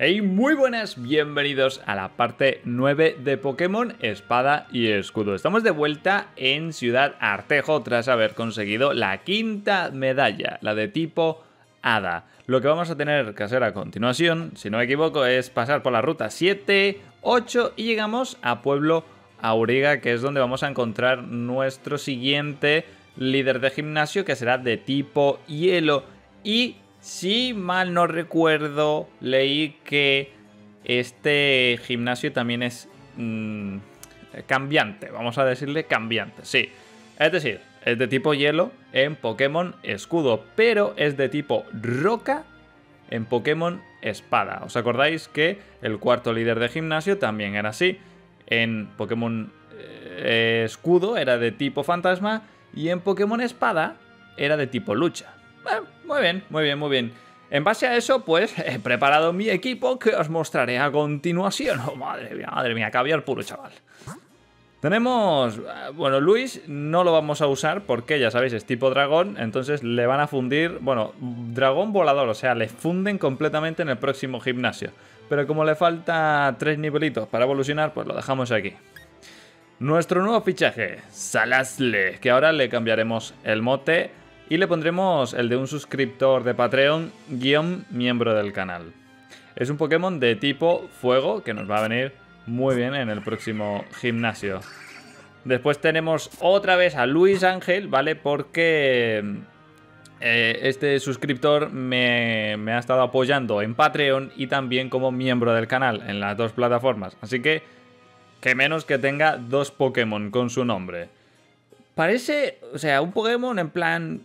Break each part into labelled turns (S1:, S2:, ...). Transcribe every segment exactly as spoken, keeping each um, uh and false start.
S1: Hey, muy buenas, bienvenidos a la parte nueve de Pokémon Espada y Escudo. Estamos de vuelta en Ciudad Artejo tras haber conseguido la quinta medalla, la de tipo Hada. Lo que vamos a tener que hacer a continuación, si no me equivoco, es pasar por la ruta siete, ocho y llegamos a Pueblo Auriga, que es donde vamos a encontrar nuestro siguiente líder de gimnasio, que será de tipo hielo. Y si mal no recuerdo, leí que este gimnasio también es mmm, cambiante, vamos a decirle cambiante, sí. Es decir, es de tipo hielo en Pokémon Escudo, pero es de tipo roca en Pokémon Espada. ¿Os acordáis que el cuarto líder de gimnasio también era así? En Pokémon eh, Escudo era de tipo fantasma y en Pokémon Espada era de tipo lucha. Bueno, muy bien, muy bien, muy bien. En base a eso, pues, he preparado mi equipo que os mostraré a continuación. Oh, madre mía, madre mía, caviar puro, chaval. Tenemos... Bueno, Luis no lo vamos a usar porque, ya sabéis, es tipo dragón. Entonces le van a fundir... Bueno, dragón volador, o sea, le funden completamente en el próximo gimnasio. Pero como le falta tres nivelitos para evolucionar, pues lo dejamos aquí. Nuestro nuevo fichaje, Salasle, que ahora le cambiaremos el mote y le pondremos el de un suscriptor de Patreon, guión miembro del canal. Es un Pokémon de tipo fuego que nos va a venir muy bien en el próximo gimnasio. Después tenemos otra vez a Luis Ángel, ¿vale? Porque eh, este suscriptor me, me ha estado apoyando en Patreon y también como miembro del canal en las dos plataformas. Así que, que menos que tenga dos Pokémon con su nombre. Parece, o sea, un Pokémon en plan...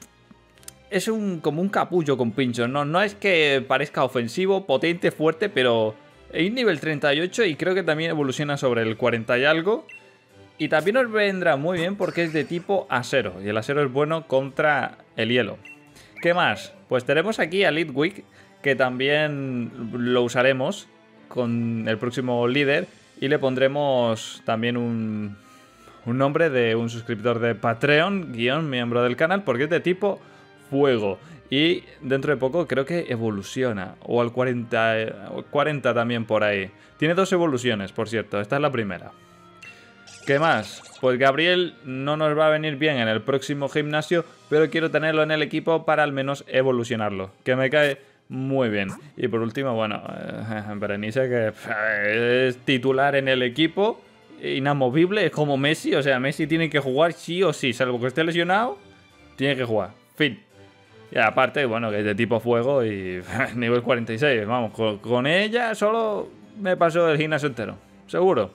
S1: Es un, como un capullo con pinchos, ¿no? No es que parezca ofensivo, potente, fuerte, pero es nivel treinta y ocho y creo que también evoluciona sobre el cuarenta y algo. Y también nos vendrá muy bien porque es de tipo acero, y el acero es bueno contra el hielo. ¿Qué más? Pues tenemos aquí a Litwick, que también lo usaremos con el próximo líder, y le pondremos también un, un nombre de un suscriptor de Patreon, guión miembro del canal, porque es de tipo fuego. Y dentro de poco creo que evoluciona. O al cuarenta, cuarenta también por ahí. Tiene dos evoluciones, por cierto. Esta es la primera. ¿Qué más? Pues Gabriel no nos va a venir bien en el próximo gimnasio, pero quiero tenerlo en el equipo para al menos evolucionarlo. Que me cae muy bien. Y por último, bueno, eh, Berenice, que eh, es titular en el equipo. Inamovible, es como Messi. O sea, Messi tiene que jugar sí o sí. Salvo que esté lesionado, tiene que jugar. Fin. Y aparte, bueno, que es de tipo fuego y nivel cuarenta y seis. Vamos, con, con ella solo me pasó el gimnasio entero. Seguro.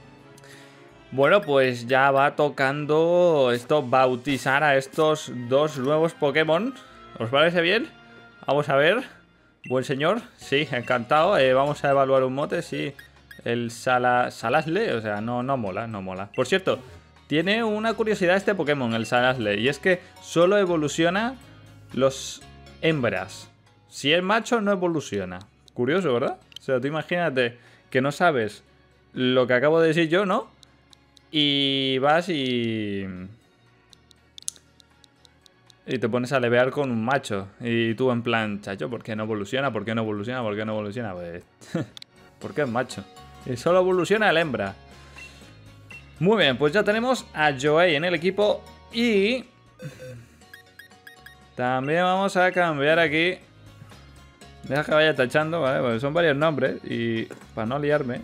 S1: Bueno, pues ya va tocando esto, bautizar a estos dos nuevos Pokémon. ¿Os parece bien? Vamos a ver. Buen señor. Sí, encantado. Eh, vamos a evaluar un mote. Sí, el Sala, Salasle. O sea, no, no mola, no mola. Por cierto, tiene una curiosidad este Pokémon, el Salasle. Y es que solo evoluciona los hembras. Si es macho, no evoluciona. Curioso, ¿verdad? O sea, tú imagínate que no sabes lo que acabo de decir yo, ¿no? Y vas y... Y te pones a levear con un macho. Y tú en plan, chacho, ¿por qué no evoluciona? ¿Por qué no evoluciona? ¿Por qué no evoluciona? Pues... porque es macho. Y solo evoluciona el hembra. Muy bien, pues ya tenemos a Joey en el equipo. Y... también vamos a cambiar aquí. Deja que vaya tachando, ¿vale? Porque son varios nombres. Y para no liarme.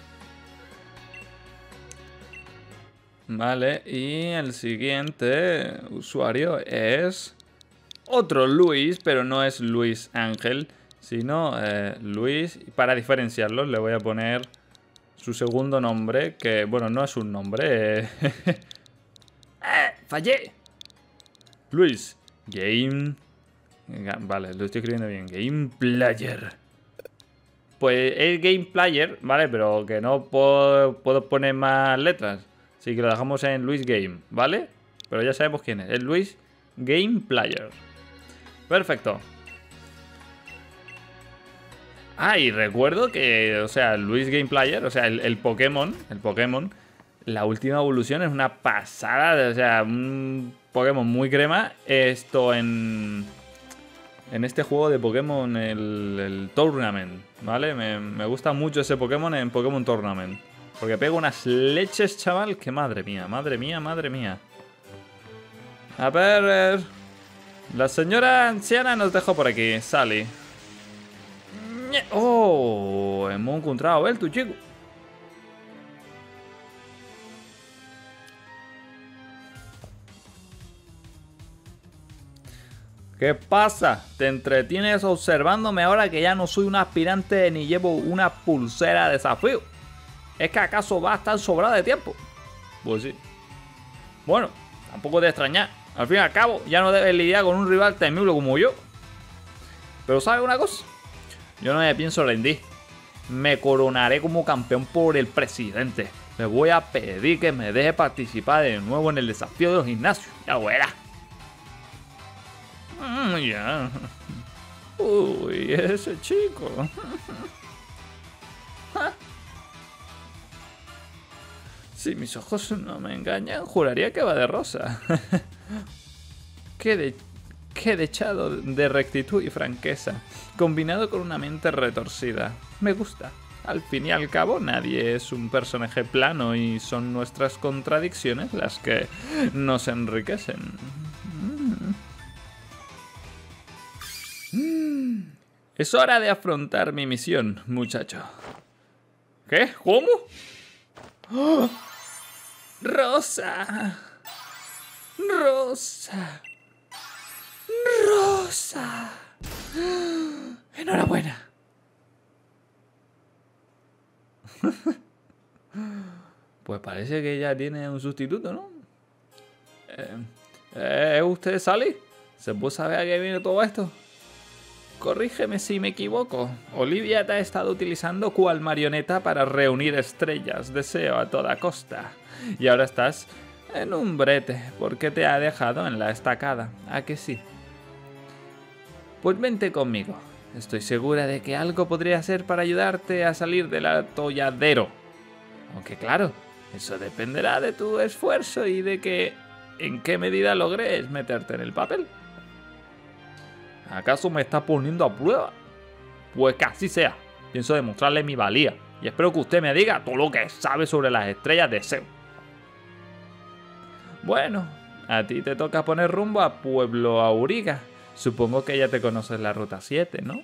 S1: Vale, y el siguiente usuario es otro Luis, pero no es Luis Ángel, sino eh, Luis. Para diferenciarlos le voy a poner su segundo nombre, que bueno, no es un nombre. Eh. ¡Eh! ¡Fallé! Luis Game... Vale, lo estoy escribiendo bien. Game Player. Pues es Game Player, ¿vale? Pero que no puedo, puedo poner más letras. Así que lo dejamos en Luis Game, ¿vale? Pero ya sabemos quién es. Es Luis Game Player. Perfecto. Ah, y recuerdo que, o sea, Luis Game Player, o sea, el, el Pokémon, el Pokémon, la última evolución es una pasada. O sea, un Pokémon muy crema. Esto en... en este juego de Pokémon, el, el Tournament, ¿vale? Me, me gusta mucho ese Pokémon en Pokémon Tournament. Porque pega unas leches, chaval, que madre mía, madre mía, madre mía. A ver... La señora anciana nos dejó por aquí, Sally. Oh, hemos encontrado a él, tu chico. ¿Qué pasa? ¿Te entretienes observándome ahora que ya no soy un aspirante ni llevo una pulsera de desafío? ¿Es que acaso va a estar sobrada de tiempo? Pues sí. Bueno, tampoco te extrañar. Al fin y al cabo, ya no debes lidiar con un rival temible como yo. Pero ¿sabes una cosa? Yo no me pienso rendir. Me coronaré como campeón por el presidente. Le voy a pedir que me deje participar de nuevo en el desafío de los gimnasios. Ya verás. Mm, ya. Uy, ese chico. Si mis ojos no me engañan, juraría que va de rosa. Qué, de, qué dechado de rectitud y franqueza, combinado con una mente retorcida. Me gusta. Al fin y al cabo, nadie es un personaje plano y son nuestras contradicciones las que nos enriquecen. Mm. Es hora de afrontar mi misión, muchacho. ¿Qué? ¿Cómo? ¡Oh! ¡Rosa! ¡Rosa! ¡Rosa! ¡Enhorabuena! Pues parece que ya tiene un sustituto, ¿no? Eh, eh, ¿Es usted Sally? ¿Se puede saber a qué viene todo esto? Corrígeme si me equivoco. Olivia te ha estado utilizando cual marioneta para reunir estrellas, deseo a toda costa. Y ahora estás en un brete, porque te ha dejado en la estacada. ¿A que sí? Pues vente conmigo. Estoy segura de que algo podría hacer para ayudarte a salir del atolladero. Aunque claro, eso dependerá de tu esfuerzo y de que en qué medida logres meterte en el papel. ¿Acaso me está poniendo a prueba? Pues que así sea. Pienso demostrarle mi valía. Y espero que usted me diga todo lo que sabe sobre las estrellas de Zeus. Bueno, a ti te toca poner rumbo a Pueblo Auriga. Supongo que ya te conoces la ruta siete, ¿no?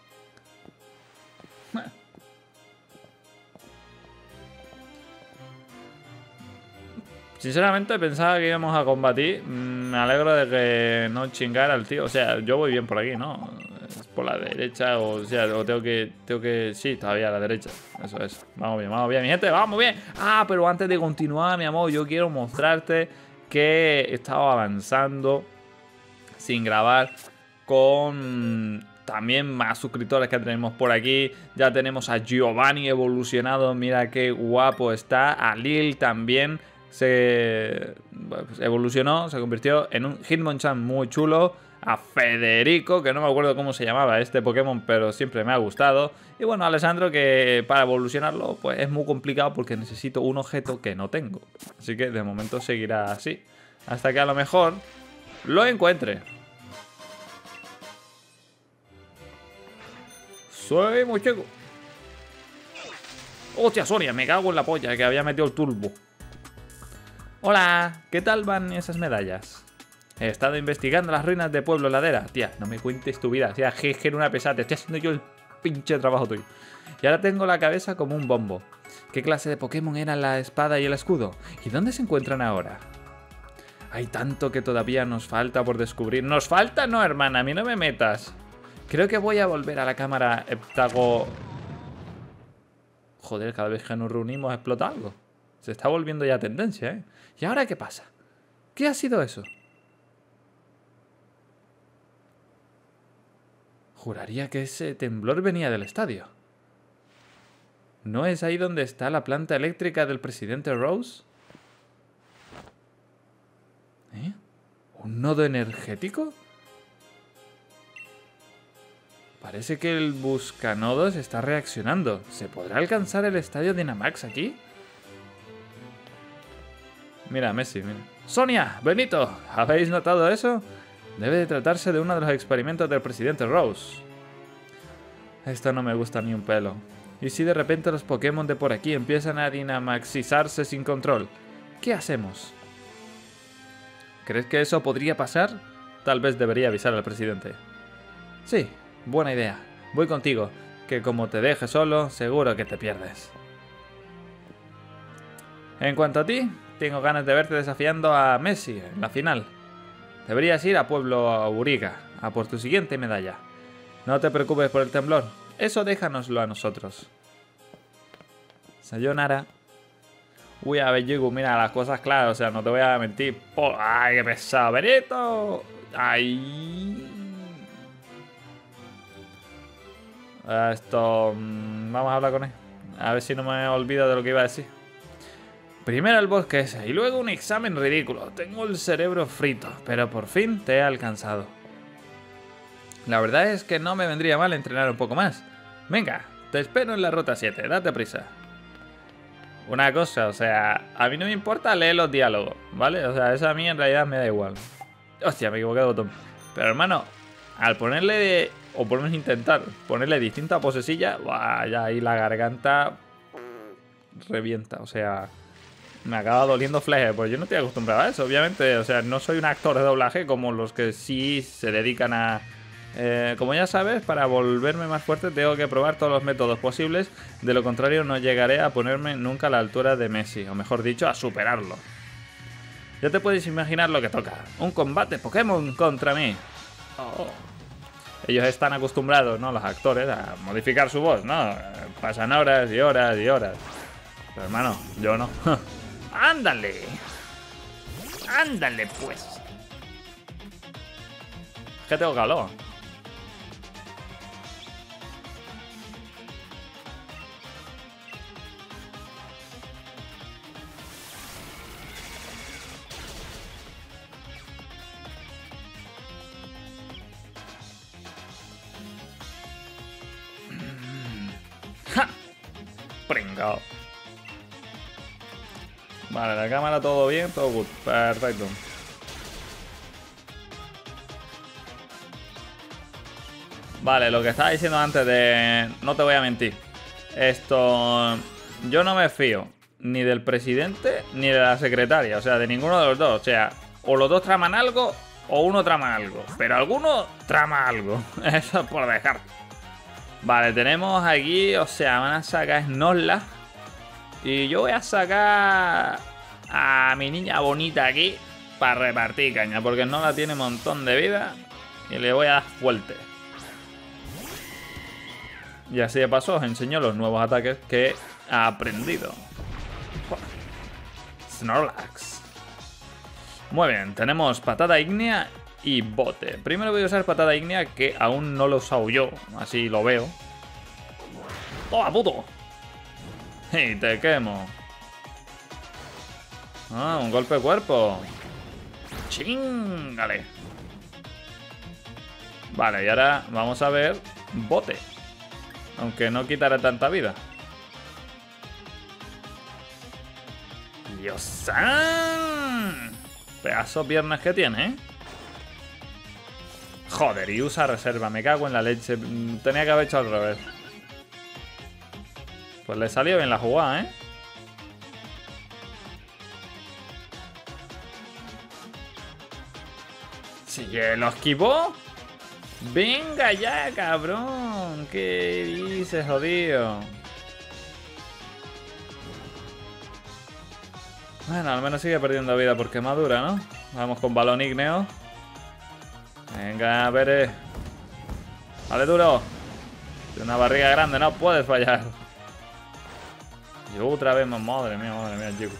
S1: Sinceramente pensaba que íbamos a combatir. Me alegro de que no chingara al tío. O sea, yo voy bien por aquí, ¿no? Es por la derecha, o sea, o tengo que, tengo que... Sí, todavía a la derecha. Eso es. Vamos bien, vamos bien, mi gente, vamos bien. Ah, pero antes de continuar, mi amor, yo quiero mostrarte que he estado avanzando sin grabar con... También más suscriptores que tenemos por aquí. Ya tenemos a Giovanni evolucionado. Mira qué guapo está. A Lil también se pues evolucionó. Se convirtió en un Hitmonchan muy chulo. A Federico, que no me acuerdo cómo se llamaba este Pokémon, pero siempre me ha gustado. Y bueno, a Alessandro, que para evolucionarlo pues es muy complicado porque necesito un objeto que no tengo. Así que de momento seguirá así. Hasta que a lo mejor lo encuentre. Soy muy chico. Hostia, Sonia, me cago en la polla que había metido el turbo. Hola, ¿qué tal van esas medallas? He estado investigando las ruinas de Pueblo Ladera. Tía, no me cuentes tu vida. Tía, jeje, era una pesada. Te estoy haciendo yo el pinche trabajo tuyo. Y ahora tengo la cabeza como un bombo. ¿Qué clase de Pokémon eran la espada y el escudo? ¿Y dónde se encuentran ahora? Hay tanto que todavía nos falta por descubrir. ¿Nos falta? No, hermana, a mí no me metas. Creo que voy a volver a la cámara heptago... Joder, cada vez que nos reunimos explota algo. Se está volviendo ya tendencia, ¿eh? ¿Y ahora qué pasa? ¿Qué ha sido eso? Juraría que ese temblor venía del estadio. ¿No es ahí donde está la planta eléctrica del presidente Rose? ¿Eh? ¿Un nodo energético? Parece que el buscanodos está reaccionando. ¿Se podrá alcanzar el estadio Dynamax aquí? Mira, Messi, mira. ¡Sonia! ¡Benito! ¿Habéis notado eso? Debe de tratarse de uno de los experimentos del presidente Rose. Esto no me gusta ni un pelo. ¿Y si de repente los Pokémon de por aquí empiezan a dinamaxizarse sin control? ¿Qué hacemos? ¿Crees que eso podría pasar? Tal vez debería avisar al presidente. Sí, buena idea. Voy contigo, que como te deje solo, seguro que te pierdes. En cuanto a ti, tengo ganas de verte desafiando a Messi en la final. Deberías ir a Pueblo Auriga, a por tu siguiente medalla. No te preocupes por el temblor, eso déjanoslo a nosotros. Sayonara. Uy, a ver, Jigu, mira, las cosas claras, o sea, no te voy a mentir. Oh, ¡ay, qué pesado, Benito! ¡Ay! Esto... Vamos a hablar con él. A ver si no me olvido de lo que iba a decir. Primero el bosque ese, y luego un examen ridículo. Tengo el cerebro frito, pero por fin te he alcanzado. La verdad es que no me vendría mal entrenar un poco más. Venga, te espero en la ruta siete, date prisa. Una cosa, o sea, a mí no me importa leer los diálogos, ¿vale? O sea, eso a mí en realidad me da igual. Hostia, me equivoqué de botón. Pero hermano, al ponerle, o por lo menos intentar ponerle distintas posesillas, ya ahí la garganta revienta, o sea... Me acaba doliendo fleje, pues yo no estoy acostumbrado a eso, obviamente. O sea, no soy un actor de doblaje como los que sí se dedican a... Eh, como ya sabes, para volverme más fuerte tengo que probar todos los métodos posibles. De lo contrario no llegaré a ponerme nunca a la altura de Messi, o mejor dicho, a superarlo. Ya te puedes imaginar lo que toca. Un combate Pokémon contra mí. Oh. Ellos están acostumbrados, ¿no? Los actores, a modificar su voz, ¿no? Pasan horas y horas y horas. Pero hermano, yo no. ¡Ándale! ¡Ándale, pues! Es que tengo calor. ¡Ja! Pringao. Vale, la cámara todo bien, todo good. Perfecto. Vale, lo que estaba diciendo antes de... No te voy a mentir. Esto... Yo no me fío ni del presidente ni de la secretaria. O sea, de ninguno de los dos. O sea, o los dos traman algo o uno trama algo. Pero alguno trama algo. Eso es por dejar. Vale, tenemos aquí... O sea, van a sacar Snorlax. Y yo voy a sacar a mi niña bonita aquí para repartir caña, porque no la tiene un montón de vida y le voy a dar fuerte. Y así de paso os enseño los nuevos ataques que he aprendido. Snorlax. Muy bien, tenemos patada ígnea y bote. Primero voy a usar patada ígnea, que aún no lo he usado yo, así lo veo. ¡Toma, puto! Y te quemo. Ah, un golpe de cuerpo. Chingale. Vale, y ahora vamos a ver bote. Aunque no quitará tanta vida. ¡Dios-san! Pedazo piernas que tiene, ¿eh? Joder, y usa reserva. Me cago en la leche. Tenía que haber hecho al revés. Pues le salió bien la jugada, ¿eh? Sí, lo esquivó. Venga ya, cabrón. ¿Qué dices, jodido? Bueno, al menos sigue perdiendo vida por quemadura, ¿no? Vamos con balón ígneo. Venga, Pérez. Vale, duro. De una barriga grande, no puedes fallar. Y otra vez más, madre mía, madre mía, chico.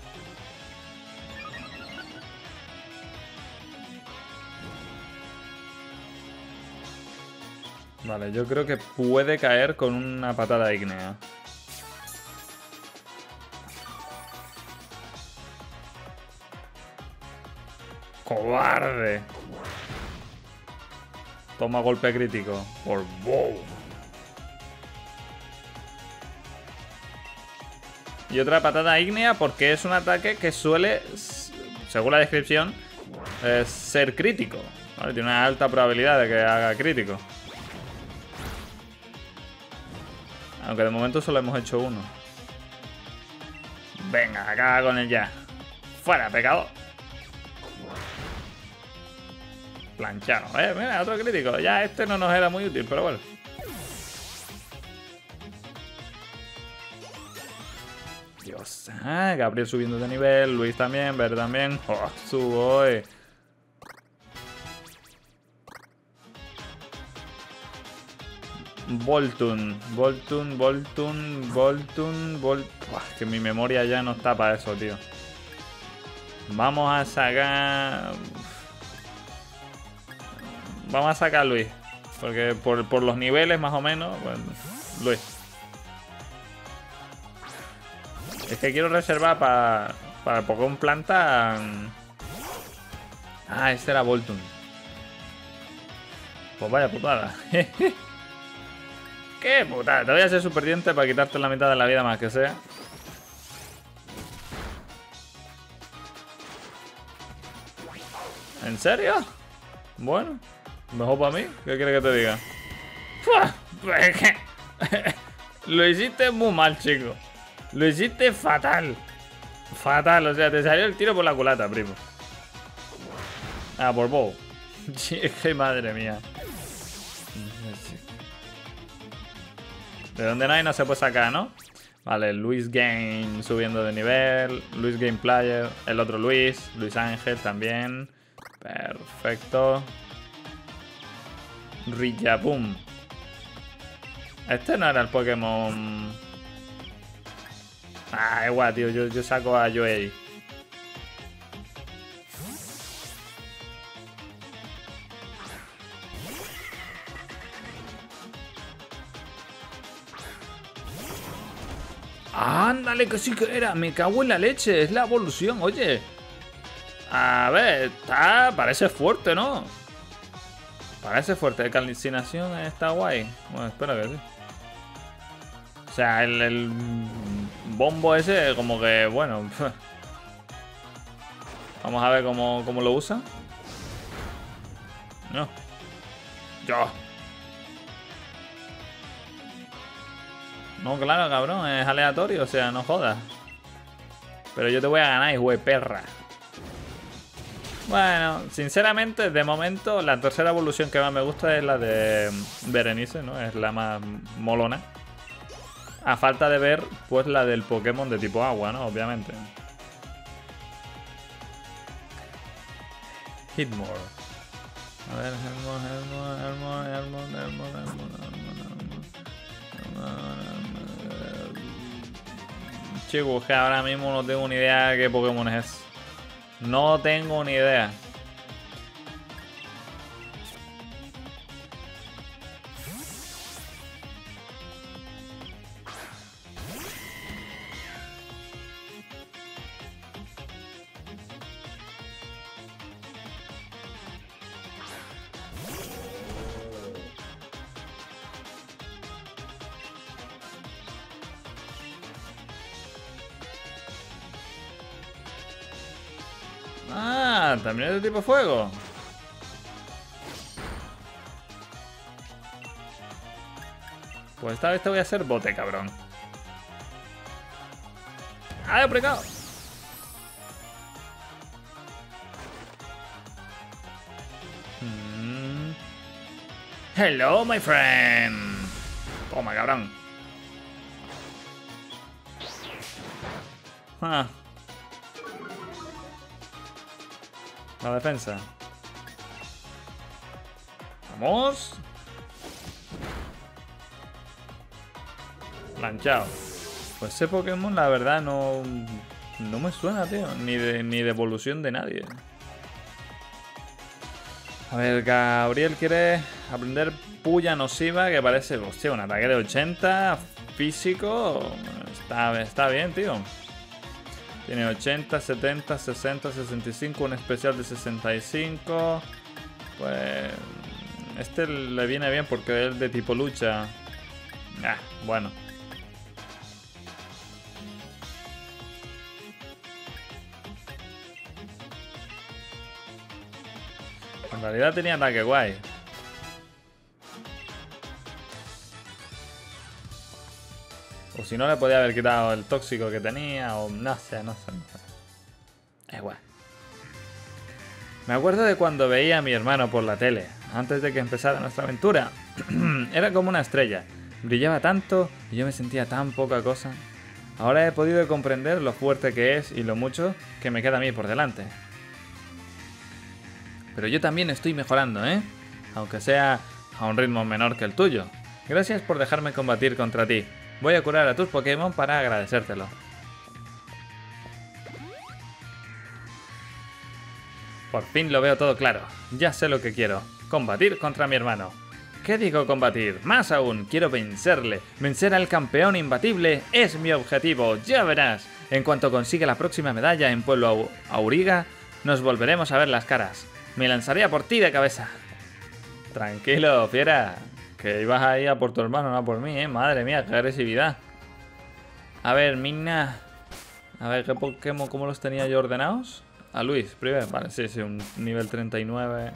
S1: Vale, yo creo que puede caer con una patada ígnea. ¡Cobarde! Toma golpe crítico. Por bow. Y otra patada ígnea porque es un ataque que suele, según la descripción, eh, ser crítico. Vale, tiene una alta probabilidad de que haga crítico. Aunque de momento solo hemos hecho uno. Venga, acaba con él ya. Fuera, pecador. Planchado. Eh, mira, otro crítico. Ya este no nos era muy útil, pero bueno. Dios. Ah, Gabriel subiendo de nivel. Luis también. Ver también. Oh, subo hoy. Voltun. Voltun, Voltun, Voltun, Voltun. Que mi memoria ya no está para eso, tío. Vamos a sacar... Vamos a sacar a Luis. Porque por, por los niveles más o menos, bueno, Luis. Es que quiero reservar para para el Pokémon planta. Ah, este era Voltun. Pues vaya putada. Qué putada. Te voy a hacer super diente para quitarte la mitad de la vida más que sea. ¿En serio? Bueno. Mejor para mí. ¿Qué quieres que te diga? Lo hiciste muy mal, chico. Lo hiciste fatal. Fatal, o sea, te salió el tiro por la culata, primo. Ah, por bow. Qué madre mía. De donde no hay no se puede sacar, ¿no? Vale, Luis Game subiendo de nivel. Luis Game Player. El otro Luis. Luis Ángel también. Perfecto. Rillapum. Este no era el Pokémon. Ah, igual, tío. Yo, yo saco a Joey. Ándale, que sí que era. Me cago en la leche. Es la evolución, oye. A ver, está. Parece fuerte, ¿no? Parece fuerte. De calcinación está guay. Bueno, espero que sí. O sea, el, el bombo ese, como que, bueno. Vamos a ver cómo, cómo lo usa. No. Yo. No, claro, cabrón. Es aleatorio, o sea, no jodas. Pero yo te voy a ganar, hijo de perra. Bueno, sinceramente, de momento, la tercera evolución que más me gusta es la de Berenice, ¿no? Es la más molona. A falta de ver, pues, la del Pokémon de tipo agua, ¿no? Obviamente. Hitmore. A ver, Helmore, Helmore, Helmore, Helmore, Helmore, Helmore. Chicos, que ahora mismo no tengo ni idea de qué Pokémon es. No tengo ni idea. Ah, también es de tipo fuego. Pues esta vez te voy a hacer bote, cabrón. ¡Ah, he precado! Mm. Hello, my friend. Toma, cabrón. Ah. La defensa. Vamos. Planchado. Pues ese Pokémon, la verdad, no, no me suena, tío. Ni de, ni de evolución de nadie. A ver, Gabriel quiere aprender puya nociva, que parece, hostia, un ataque de ochenta. Físico. Está, está bien, tío. Tiene ochenta, setenta, sesenta, sesenta y cinco, un especial de sesenta y cinco. Pues este le viene bien porque es de tipo lucha. Ah, bueno. En realidad tenía ataque guay. O si no, le podía haber quitado el tóxico que tenía. O no sé, no sé, no sé. Es igual. Me acuerdo de cuando veía a mi hermano por la tele, antes de que empezara nuestra aventura. Era como una estrella. Brillaba tanto y yo me sentía tan poca cosa. Ahora he podido comprender lo fuerte que es y lo mucho que me queda a mí por delante. Pero yo también estoy mejorando, ¿eh? Aunque sea a un ritmo menor que el tuyo. Gracias por dejarme combatir contra ti. Voy a curar a tus Pokémon para agradecértelo. Por fin lo veo todo claro. Ya sé lo que quiero. Combatir contra mi hermano. ¿Qué digo combatir? Más aún, quiero vencerle. Vencer al campeón imbatible es mi objetivo. Ya verás. En cuanto consiga la próxima medalla en Pueblo Auriga, nos volveremos a ver las caras. Me lanzaré a por ti de cabeza. Tranquilo, fiera. Que ibas ahí a por tu hermano, no a por mí, ¿eh? Madre mía, qué agresividad. A ver, Mina. A ver, ¿qué Pokémon, cómo los tenía yo ordenados? A Luis, primero. Vale, sí, sí, un nivel treinta y nueve.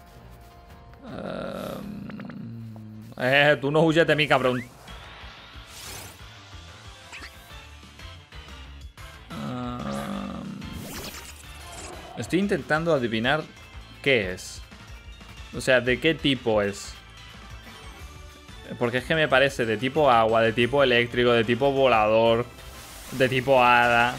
S1: Uh... Eh, tú no huyes de mí, cabrón. Uh... Estoy intentando adivinar qué es. O sea, de qué tipo es. Porque es que me parece de tipo agua, de tipo eléctrico, de tipo volador, de tipo hada.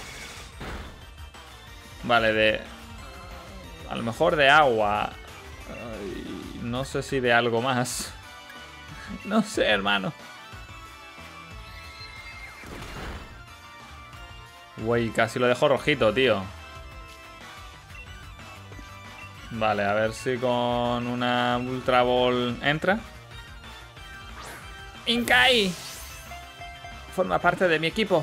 S1: Vale, de... A lo mejor de agua. Ay, no sé si de algo más. No sé, hermano. Güey, casi lo dejo rojito, tío. Vale, a ver si con una Ultra Ball entra. ¡Inkai! Forma parte de mi equipo.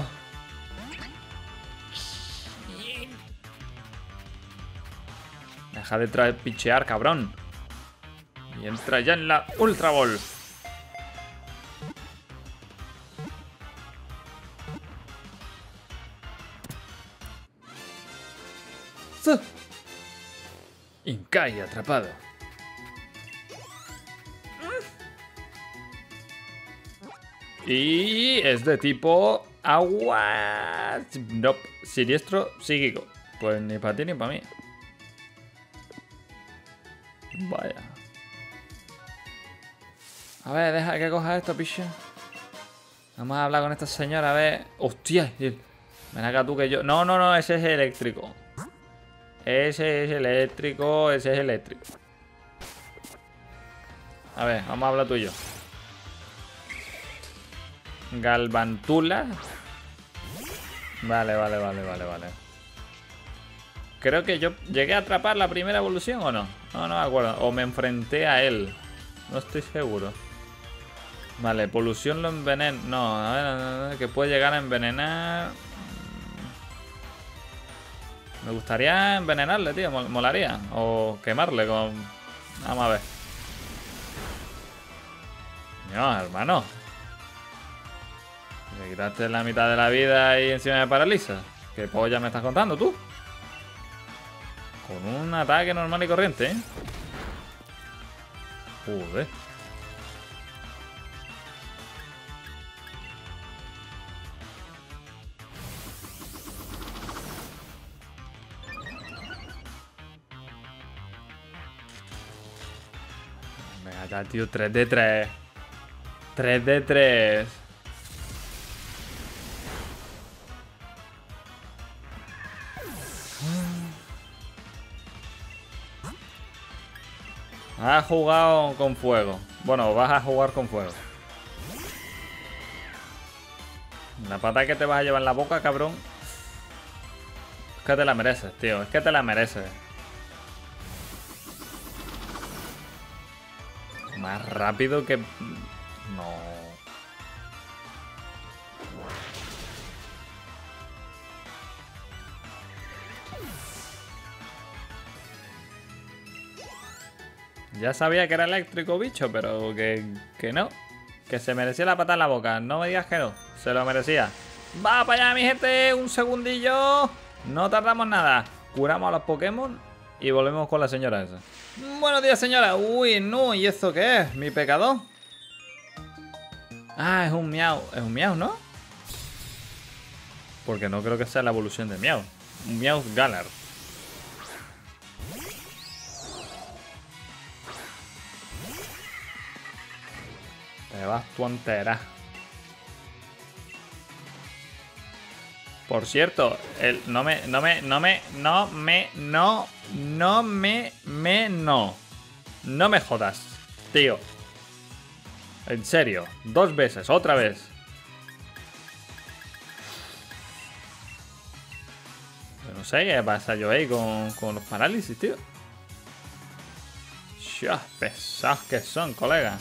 S1: Deja de traer pichear, cabrón. Y entra ya en la Ultra Ball. Inkai atrapado. Y es de tipo agua. No, siniestro psíquico. Pues ni para ti ni para mí. Vaya. A ver, deja que coja esto, picha. Vamos a hablar con esta señora, a ver. ¡Hostia! Ven acá tú que yo... No, no, no, ese es eléctrico. Ese es eléctrico, ese es eléctrico. A ver, vamos a hablar tú y yo. Galvantula. Vale, vale, vale, vale, vale. Creo que yo llegué a atrapar la primera evolución o no. No, no me acuerdo. O me enfrenté a él. No estoy seguro. Vale, polución lo envenena. No, a ver, a ver, que puede llegar a envenenar. Me gustaría envenenarle, tío. Molaría. O quemarle con... Vamos a ver. No, hermano. Me quitaste la mitad de la vida y encima me paraliza. ¿Qué polla me estás contando tú? Con un ataque normal y corriente, ¿eh? Joder. Venga, acá, tío, tres de tres. tres de tres. Has jugado con fuego. Bueno, vas a jugar con fuego. La pata que te vas a llevar en la boca, cabrón. Es que te la mereces, tío. Es que te la mereces. Más rápido que... No. Ya sabía que era eléctrico, bicho, pero que, que no. Que se merecía la patada en la boca. No me digas que no. Se lo merecía. ¡Va para allá, mi gente! Un segundillo. No tardamos nada. Curamos a los Pokémon. y volvemos con la señora esa. Buenos días, señora. Uy, no, ¿y esto qué es? ¿Mi pecado? Ah, es un miau. Es un miau, ¿no? Porque no creo que sea la evolución de miau. Un miau Galar. Te vas tú entera. Por cierto, el, no me, no me, no me, no me, no, no me, me, no. No me jodas, tío. En serio, dos veces, otra vez. No sé qué pasa yo ahí con, con los parálisis, tío. Dios, pesados que son, colegas.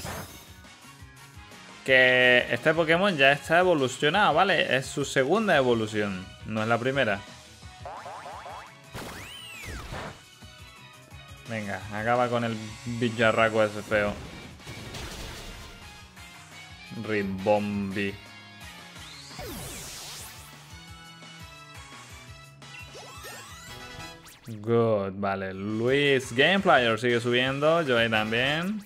S1: Que este Pokémon ya está evolucionado, ¿vale? Es su segunda evolución, no es la primera. Venga, acaba con el bicharraco ese feo. Ribombee. Good, vale. Luis Gameplayer sigue subiendo, yo ahí también.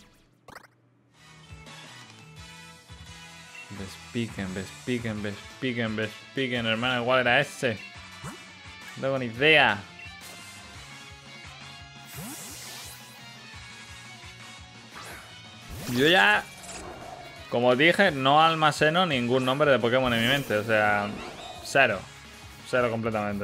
S1: Bespiquen, bespiquen, bespiquen, bespiquen, hermano. ¿Cuál era ese? No tengo ni idea. Yo ya, como dije, no almaceno ningún nombre de Pokémon en mi mente. O sea, cero. Cero completamente.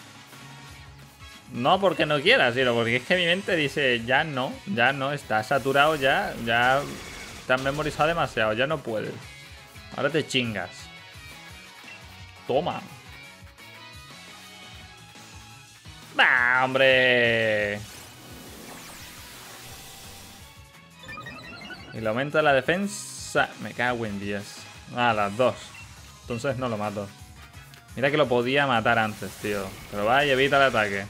S1: No porque no quiera, sino porque es que mi mente dice, ya no, ya no, está saturado ya, ya te has memorizado demasiado, ya no puedes. Ahora te chingas. Toma. ¡Bah, hombre! Y le aumenta la defensa. Me cago en diez. Ah, las dos. Entonces no lo mato. Mira que lo podía matar antes, tío. Pero va y evita el ataque.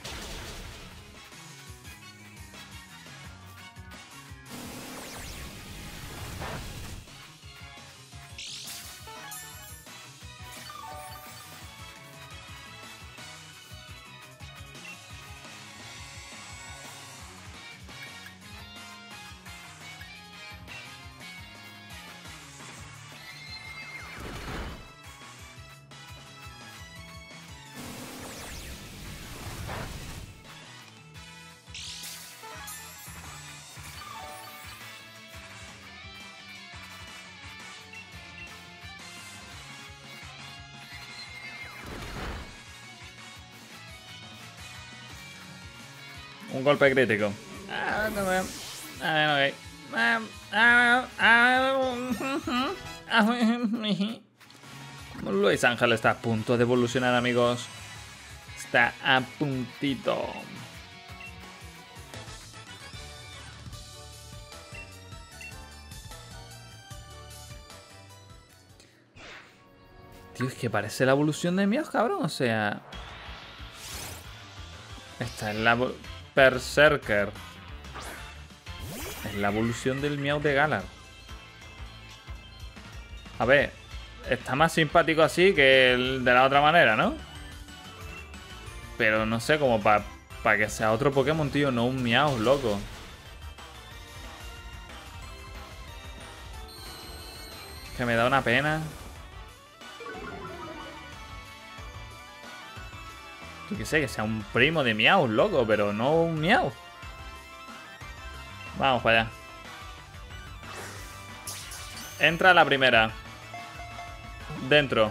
S1: Un golpe crítico. Luis Ángel está a punto de evolucionar, amigos. Está a puntito. Tío, es que parece la evolución de Meowth, cabrón. O sea... Esta es la... Berserker. Es la evolución del Meowth de Galar. A ver, está más simpático así que el de la otra manera, ¿no? Pero no sé, como para pa que sea otro Pokémon, tío, no un Meowth, loco. Que me da una pena. Yo que sé, que sea un primo de Meowth, loco, pero no un Meowth. Vamos para allá. Entra la primera. Dentro.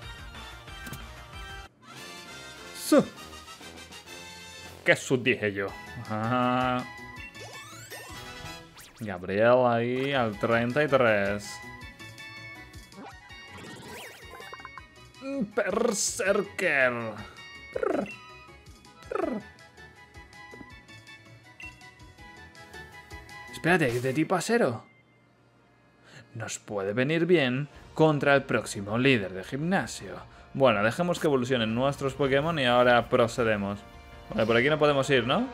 S1: Su. ¿Qué sus dije yo? Ajá. Gabriel ahí al treinta y tres. Berserker. Espérate, ¿de tipo acero? Nos puede venir bien contra el próximo líder de gimnasio. Bueno, dejemos que evolucionen nuestros Pokémon y ahora procedemos. Vale, por aquí no podemos ir, ¿no?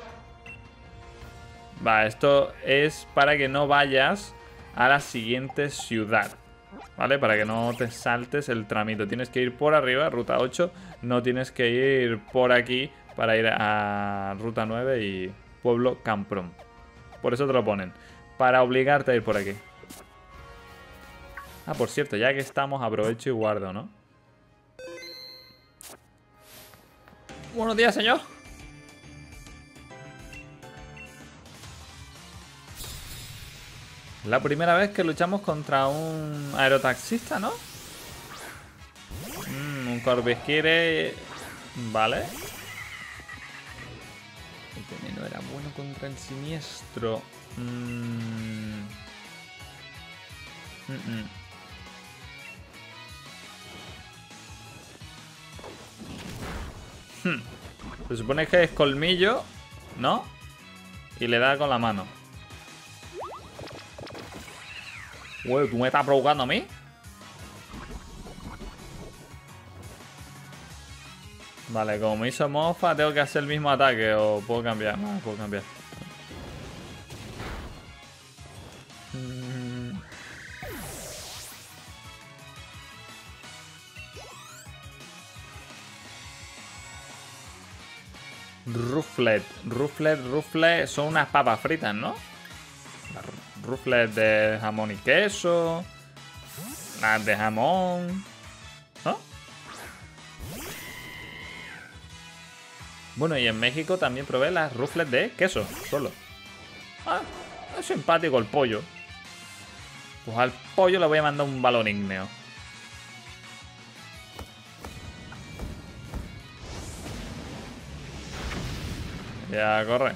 S1: Va, esto es para que no vayas a la siguiente ciudad. ¿Vale? Para que no te saltes el tramito. Tienes que ir por arriba, ruta ocho. No tienes que ir por aquí para ir a ruta nueve y, pueblo Camprón. Por eso te lo ponen. Para obligarte a ir por aquí. Ah, por cierto, ya que estamos, aprovecho y guardo, ¿no? Buenos días, señor. La primera vez que luchamos contra un aerotaxista, ¿no? Mm, un Corvisquire. Vale. Este veneno era bueno contra el siniestro. Mm. Mm -mm. Hmm. Se supone que es colmillo, ¿no? Y le da con la mano. Güey, ¿tú me estás provocando a mí? Vale, como me hizo mofa, tengo que hacer el mismo ataque. O puedo cambiar. No, puedo cambiar. Mm. Rufflet. Rufflet, Rufflet. Son unas papas fritas, ¿no? Ruffles de jamón y queso. Las de jamón. ¿No? Bueno, y en México también probé las ruffles de queso, solo. Ah, es simpático el pollo. Pues al pollo le voy a mandar un balón ígneo. Ya, corre.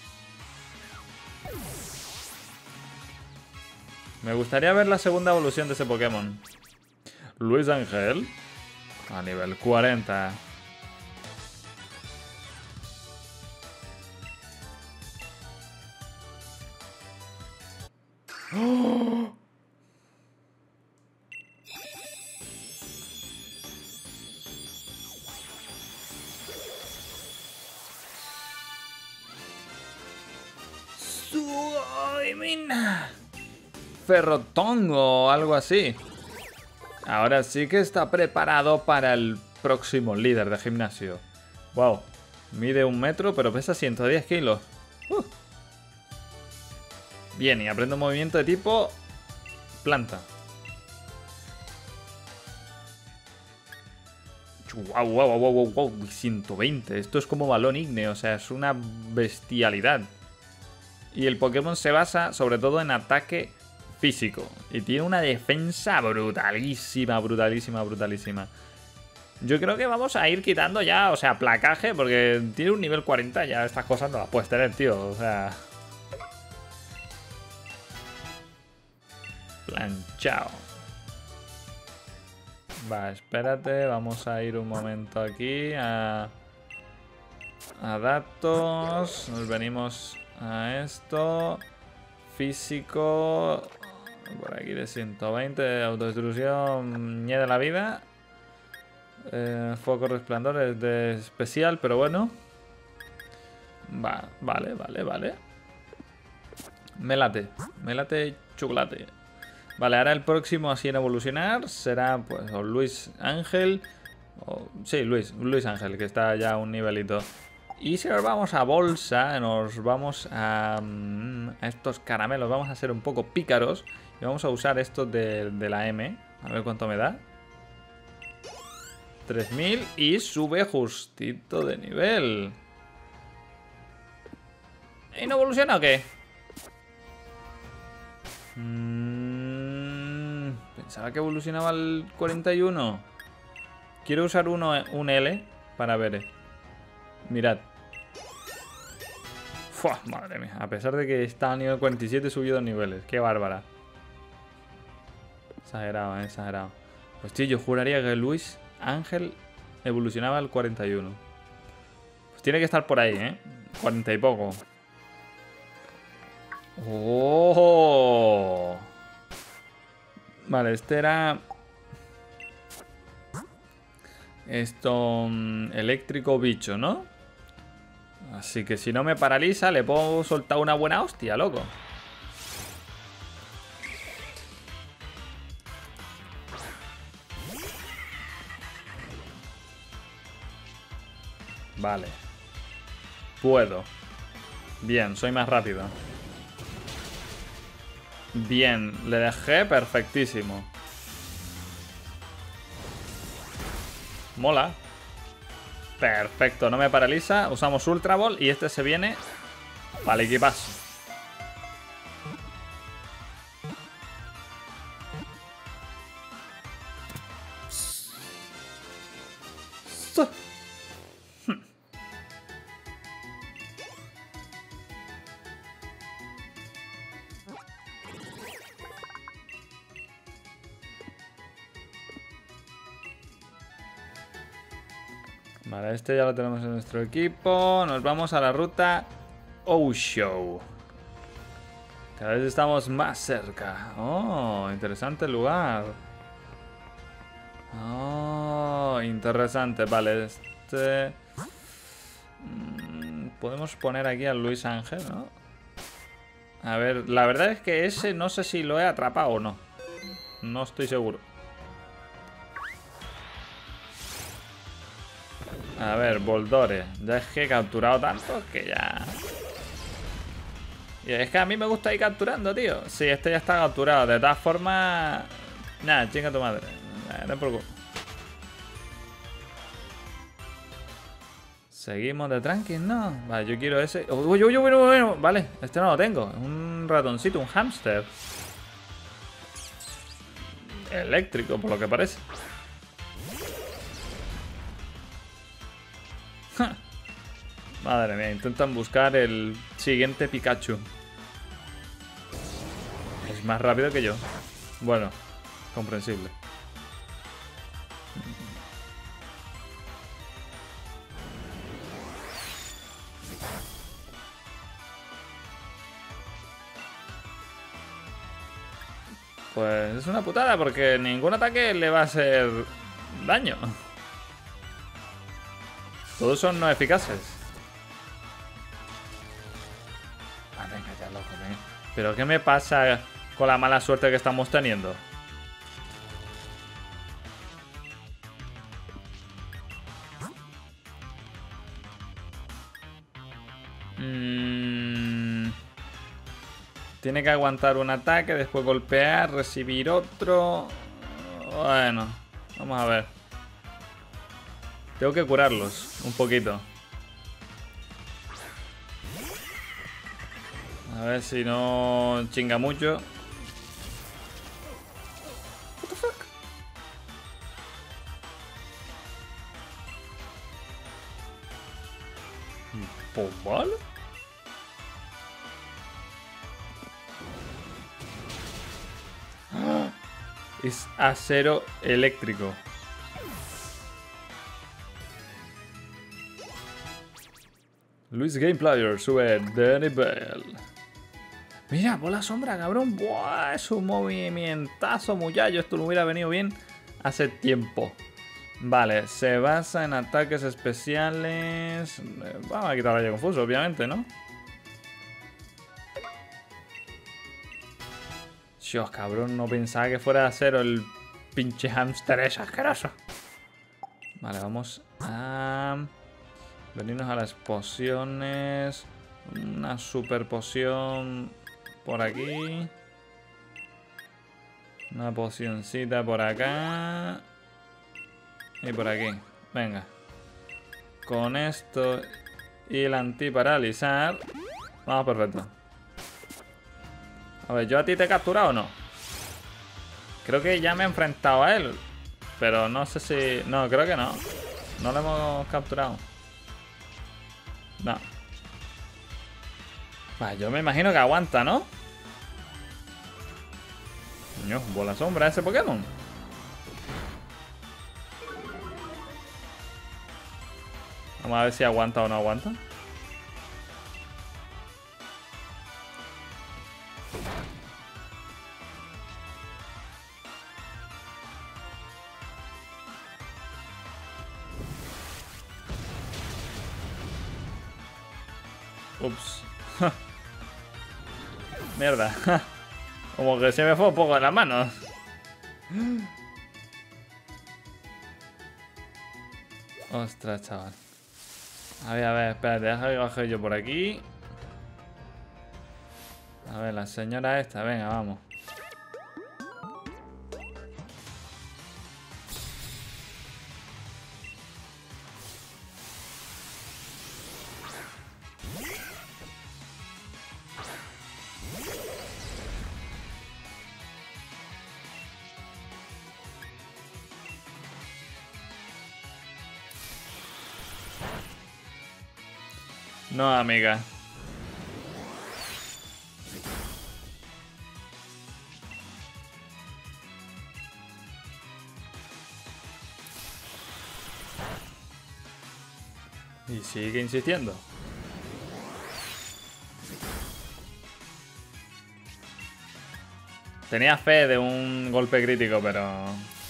S1: Me gustaría ver la segunda evolución de ese Pokémon. Luis Ángel. A nivel cuarenta. ¡Oh! ¡Suoimina! Ferrotón o algo así. Ahora sí que está preparado para el próximo líder de gimnasio. Wow. Mide un metro, pero pesa ciento diez kilos. Uh. Bien, y aprende un movimiento de tipo planta. Wow, wow, wow, wow, wow. ciento veinte. Esto es como balón ígneo, o sea, es una bestialidad. Y el Pokémon se basa sobre todo en ataque físico. Y tiene una defensa brutalísima, brutalísima, brutalísima. Yo creo que vamos a ir quitando ya, o sea, placaje, porque tiene un nivel cuarenta, ya estas cosas no las puedes tener, tío. O sea... planchao. Va, espérate, vamos a ir un momento aquí a... a datos. Nos venimos a esto. Físico... por aquí de ciento veinte, de autodestrucción, ñe de la vida. Eh, foco resplandor es de especial, pero bueno. Va, vale, vale, vale. Me late, me late chocolate. Vale, ahora el próximo así en evolucionar será pues o Luis Ángel. O, sí, Luis, Luis Ángel, que está ya a un nivelito. Y si nos vamos a bolsa, nos vamos a, a estos caramelos, vamos a ser un poco pícaros. Y vamos a usar estos de, de la M. A ver cuánto me da. tres mil y sube justito de nivel. ¿Y no evoluciona o qué? Mm, pensaba que evolucionaba al cuarenta y uno. Quiero usar uno, un L para ver. Mirad. Fua, madre mía. A pesar de que está a nivel cuarenta y siete, he subido niveles. Qué bárbara. Exagerado, eh, exagerado. Pues tío, yo juraría que Luis Ángel evolucionaba al cuarenta y uno. Pues tiene que estar por ahí, ¿eh? cuarenta y poco. ¡Oh! Vale, este era... esto... eléctrico bicho, ¿no? Así que si no me paraliza, le puedo soltar una buena hostia, loco. Vale. Puedo. Bien, soy más rápido. Bien, le dejé perfectísimo. Mola. Perfecto, no me paraliza. Usamos Ultra Ball y este se viene. Vale, equipazo. Vale, este ya lo tenemos en nuestro equipo. Nos vamos a la ruta Oushow. Cada vez estamos más cerca. Oh, interesante lugar. Oh, interesante. Vale, este... Podemos poner aquí a Luis Ángel, ¿no? A ver, la verdad es que ese no sé si lo he atrapado o no. No estoy seguro. A ver, Boldore. Ya es que he capturado tanto que ya... Y es que a mí me gusta ir capturando, tío. Sí, este ya está capturado. De todas formas... Nada, chinga tu madre. No te preocupes. Seguimos de tranqui, ¿no? Vale, yo quiero ese... Uy, uy, uy, uy, uy, uy. Vale, este no lo tengo. Es un ratoncito, un hámster. Eléctrico, por lo que parece. Madre mía, intentan buscar el siguiente Pikachu. Es más rápido que yo. Bueno, comprensible. Pues es una putada porque ningún ataque le va a hacer daño. Todos son no eficaces. Ah, venga ya, loco, venga. ¿Pero qué me pasa con la mala suerte que estamos teniendo? Mm... Tiene que aguantar un ataque, después golpear, recibir otro... Bueno, vamos a ver. Tengo que curarlos un poquito. A ver si no chinga mucho. What the fuck? Pues vale. ¡Ah! Es acero eléctrico. Luis Game Player sube de nivel. Mira, bola sombra, cabrón. Buah, es un movimientazo, muchacho. Esto no hubiera venido bien hace tiempo. Vale, se basa en ataques especiales. Vamos a quitar Rayo Confuso, obviamente, ¿no? Dios, cabrón, no pensaba que fuera a ser el pinche hámster ese asqueroso. Vale, vamos a venirnos a las pociones. Una super poción por aquí. Una pocioncita por acá. Y por aquí. Venga. Con esto y el antiparalizar. Vamos, perfecto. A ver, ¿yo a ti te he capturado o no? Creo que ya me he enfrentado a él. Pero no sé si... No, creo que no. No lo hemos capturado. No. Vale, yo me imagino que aguanta, ¿no? Coño, bola sombra ese Pokémon. Vamos a ver si aguanta o no aguanta. Ups. Mierda. Como que se me fue un poco de las manos. Ostras, chaval. A ver, a ver, espérate, deja que baje yo por aquí. A ver, la señora esta, venga, vamos. No, amiga. Y sigue insistiendo. Tenía fe de un golpe crítico, pero...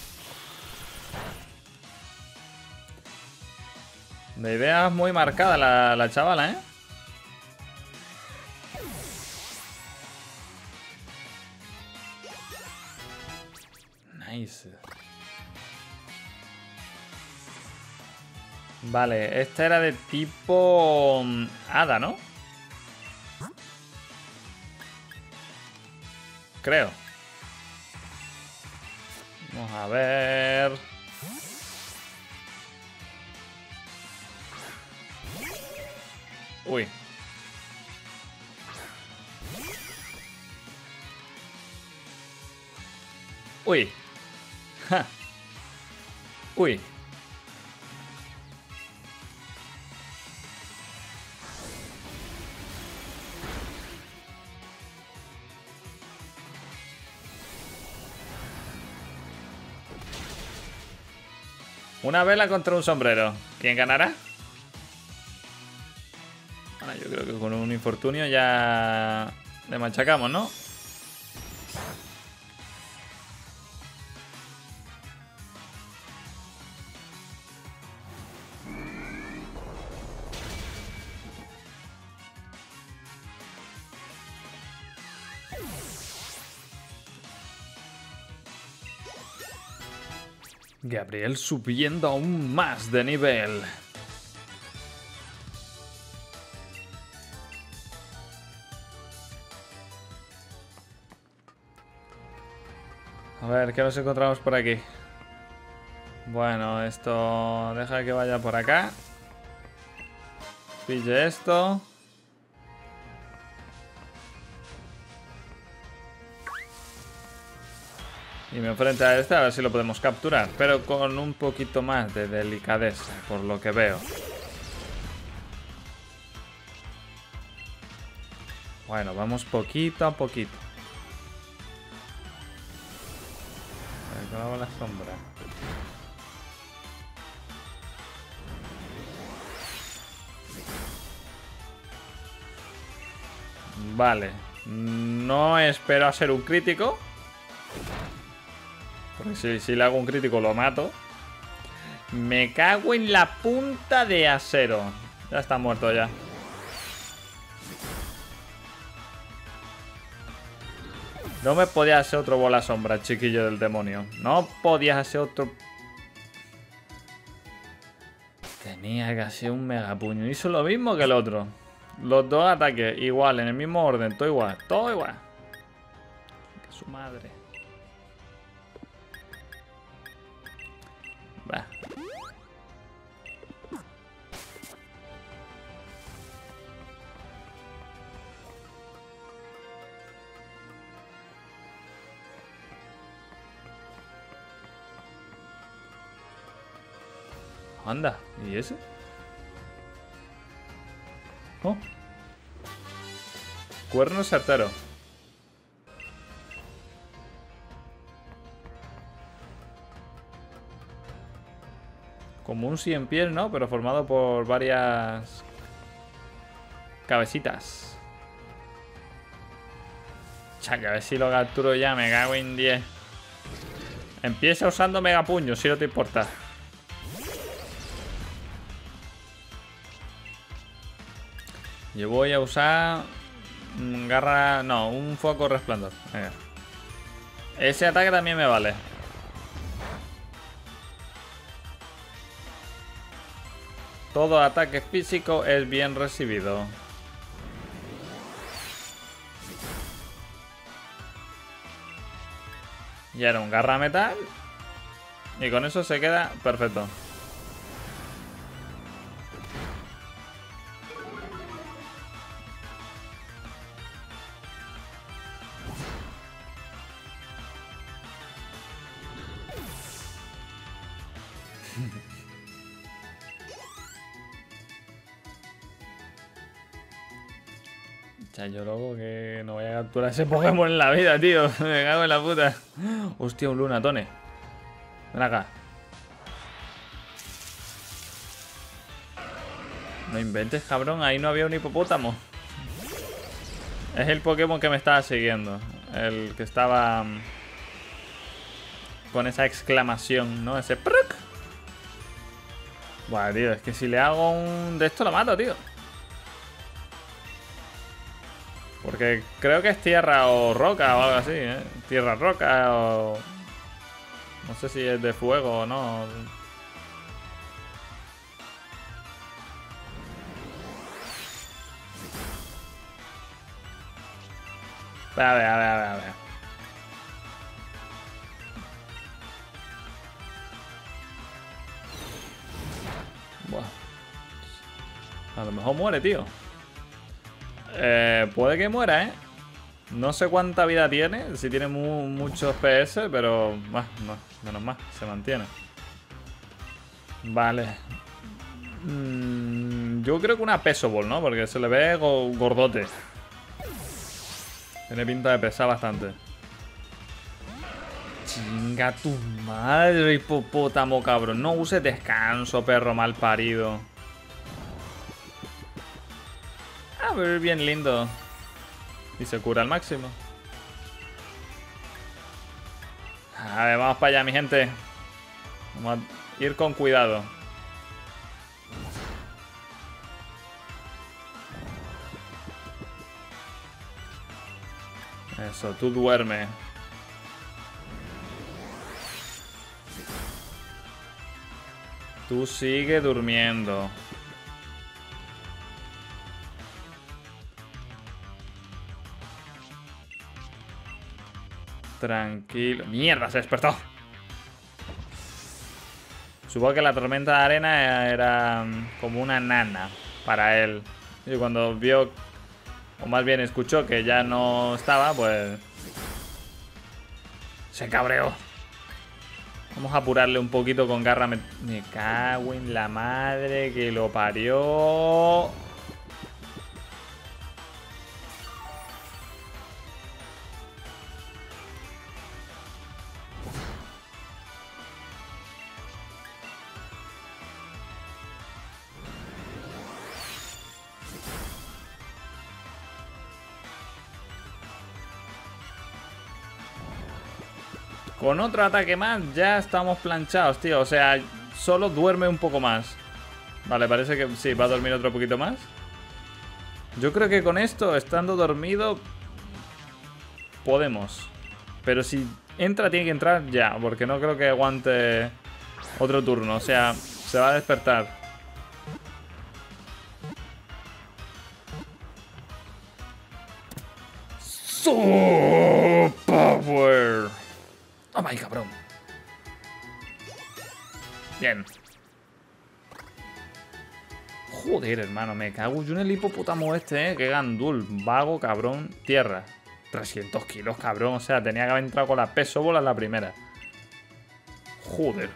S1: De ideas muy marcada la, la chavala, ¿eh? Nice. Vale, esta era de tipo... hada, ¿no? Creo. Vamos a ver... Uy. Uy. Ja. Uy. Una vela contra un sombrero. ¿Quién ganará? Bueno, yo creo que con un infortunio ya le machacamos, ¿no? Gabriel subiendo aún más de nivel. A ver, ¿qué nos encontramos por aquí? Bueno, esto... Deja que vaya por acá. Pille esto. Y me enfrento a este a ver si lo podemos capturar. Pero con un poquito más de delicadeza, por lo que veo. Bueno, vamos poquito a poquito. A ver, con la sombra. Vale. No espero a ser un crítico. Porque si, si le hago un crítico lo mato. Me cago en la punta de acero. Ya está muerto ya. No me podía hacer otro bola sombra, chiquillo del demonio. No podías hacer otro... Tenía que hacer un megapuño. Hizo lo mismo que el otro. Los dos ataques igual, en el mismo orden. Todo igual, todo igual. Que su madre. Va. Anda, ¿y ese? Oh. Cuerno certero. Como un cien pies, ¿no? Pero formado por varias cabecitas. Chaca, a ver si lo capturo ya. Me cago en diez. Empieza usando megapuño, si no te importa. Yo voy a usar... Garra... No, un foco resplandor. Venga. Ese ataque también me vale. Todo ataque físico es bien recibido. Ya era un garra metal. Y con eso se queda perfecto. Ya, yo loco que no voy a capturar ese Pokémon en la vida, tío. Me cago en la puta. Hostia, un Lunatone. Ven acá. No inventes, cabrón. Ahí no había un hipopótamo. Es el Pokémon que me estaba siguiendo. El que estaba... um, con esa exclamación, ¿no? Ese... ¡Pruc! Buah, tío. Es que si le hago un... de esto lo mato, tío. Porque creo que es tierra o roca o algo así, ¿eh? Tierra, roca o... no sé si es de fuego o no. A ver, a ver, a ver, a ver. Buah. A lo mejor muere, tío. Eh, puede que muera, ¿eh? No sé cuánta vida tiene, si tiene mu muchos P S, pero... bah, no, menos mal, se mantiene. Vale. Mm, yo creo que una Peso Ball, ¿no? Porque se le ve go gordote. Tiene pinta de pesar bastante. Chinga tu madre, hipopótamo, cabrón. No uses descanso, perro mal parido. Ah, pero es bien lindo. Y se cura al máximo. A ver, vamos para allá, mi gente. Vamos a ir con cuidado. Eso, tú duerme. Tú sigue durmiendo. Tranquilo. ¡Mierda! Se despertó. Supongo que la tormenta de arena era como una nana para él. Y cuando vio, o más bien escuchó que ya no estaba, pues... se cabreó. Vamos a apurarle un poquito con garra. Me, me cago en la madre que lo parió. Con otro ataque más ya estamos planchados, tío. O sea, solo duerme un poco más. Vale, parece que sí, va a dormir otro poquito más. Yo creo que con esto, estando dormido, podemos. Pero si entra, tiene que entrar ya, porque no creo que aguante otro turno. O sea, se va a despertar. Superpower. Toma ahí, cabrón. Bien. Joder, hermano, me cago yo en el hipopótamo este, eh. Qué gandul. Vago, cabrón. Tierra. trescientos kilos, cabrón. O sea, tenía que haber entrado con la Peso Ball en la primera. Joder.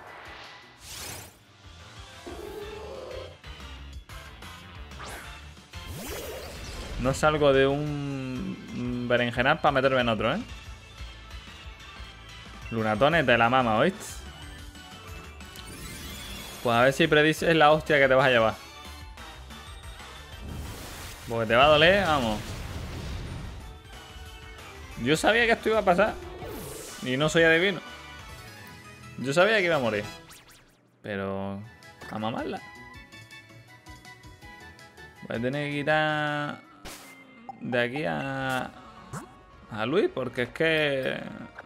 S1: No salgo de un berenjenal para meterme en otro, ¿eh? Lunatone te la mama, ¿oíste? Pues a ver si predices la hostia que te vas a llevar. Porque te va a doler, vamos. Yo sabía que esto iba a pasar. Y no soy adivino. Yo sabía que iba a morir. Pero... a mamarla. Voy a tener que quitar... de aquí a... a Luis, porque es que...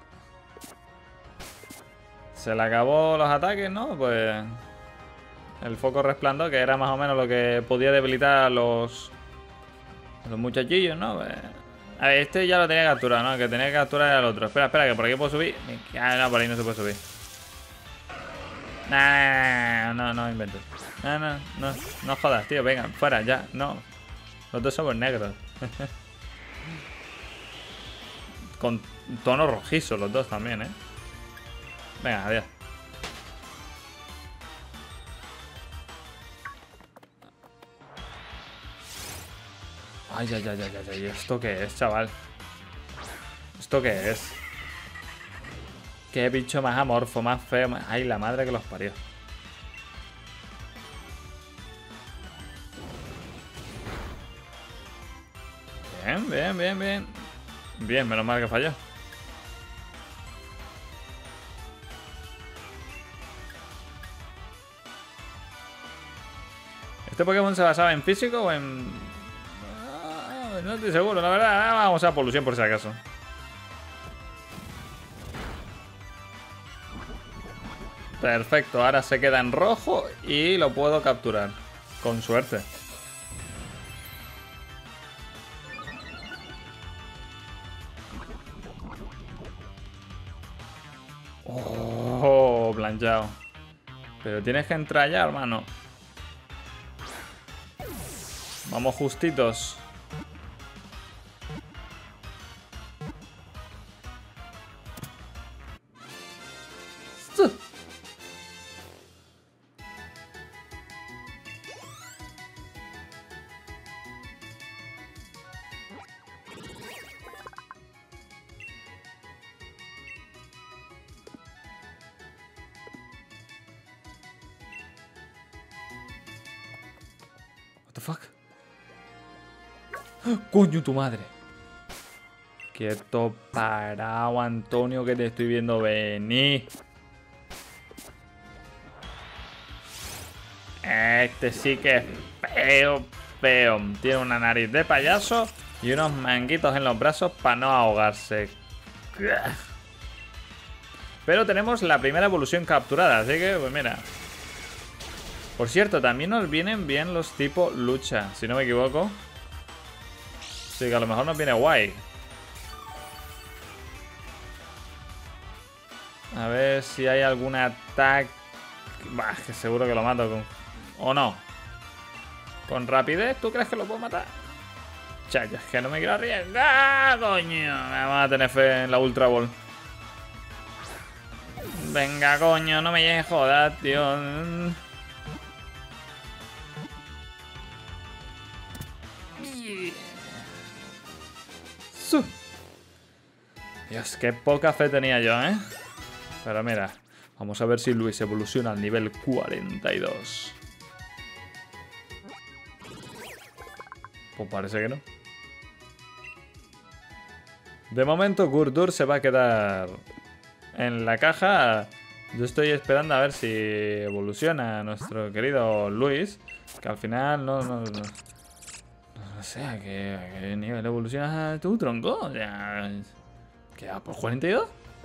S1: se le acabó los ataques, ¿no? Pues... el foco resplandor, que era más o menos lo que podía debilitar a los... a los muchachillos, ¿no? Pues... A ver, este ya lo tenía capturado, ¿no? El que tenía que capturar era el otro. Espera, espera, que por aquí puedo subir. Ah, no, por ahí no se puede subir. Nah, no, no inventes. No, no, no, no jodas, tío. Venga, fuera, ya. No. Los dos somos negros. Con tono rojizo los dos también, ¿eh? Venga, adiós. Ay, ay, ay, ay, ay, ay. ¿Esto qué es, chaval? ¿Esto qué es? Qué bicho más amorfo, más feo. Más... Ay, la madre que los parió. Bien, bien, bien, bien. Bien, menos mal que falló. ¿Este Pokémon se basaba en físico o en...? Ah, no estoy seguro, la verdad. Vamos a polución por si acaso. Perfecto, ahora se queda en rojo y lo puedo capturar. Con suerte. Oh, planchado. Pero tienes que entrar ya, hermano. Vamos justitos. What the fuck? ¡Coño, tu madre! Quieto parado, Antonio, que te estoy viendo venir. Este sí que es feo, feo. Tiene una nariz de payaso y unos manguitos en los brazos para no ahogarse. Pero tenemos la primera evolución capturada, así que, pues mira. Por cierto, también nos vienen bien los tipo lucha, si no me equivoco. Sí, que a lo mejor nos viene guay. A ver si hay algún ataque. Bah, que seguro que lo mato con... ¿O no? ¿Con rapidez? ¿Tú crees que lo puedo matar? Chacho, es que no me quiero arriesgar, coño. Vamos a tener fe en la Ultra Ball. Venga, coño, no me llegues joder, tío. Dios, qué poca fe tenía yo, ¿eh? Pero mira, vamos a ver si Luis evoluciona al nivel cuarenta y dos. Pues parece que no. De momento, Gurdur se va a quedar en la caja. Yo estoy esperando a ver si evoluciona nuestro querido Luis. Que al final no... no, no, no sé a qué, a qué nivel evoluciona tu tronco. O sea... ¿Qué va por cuarenta y dos?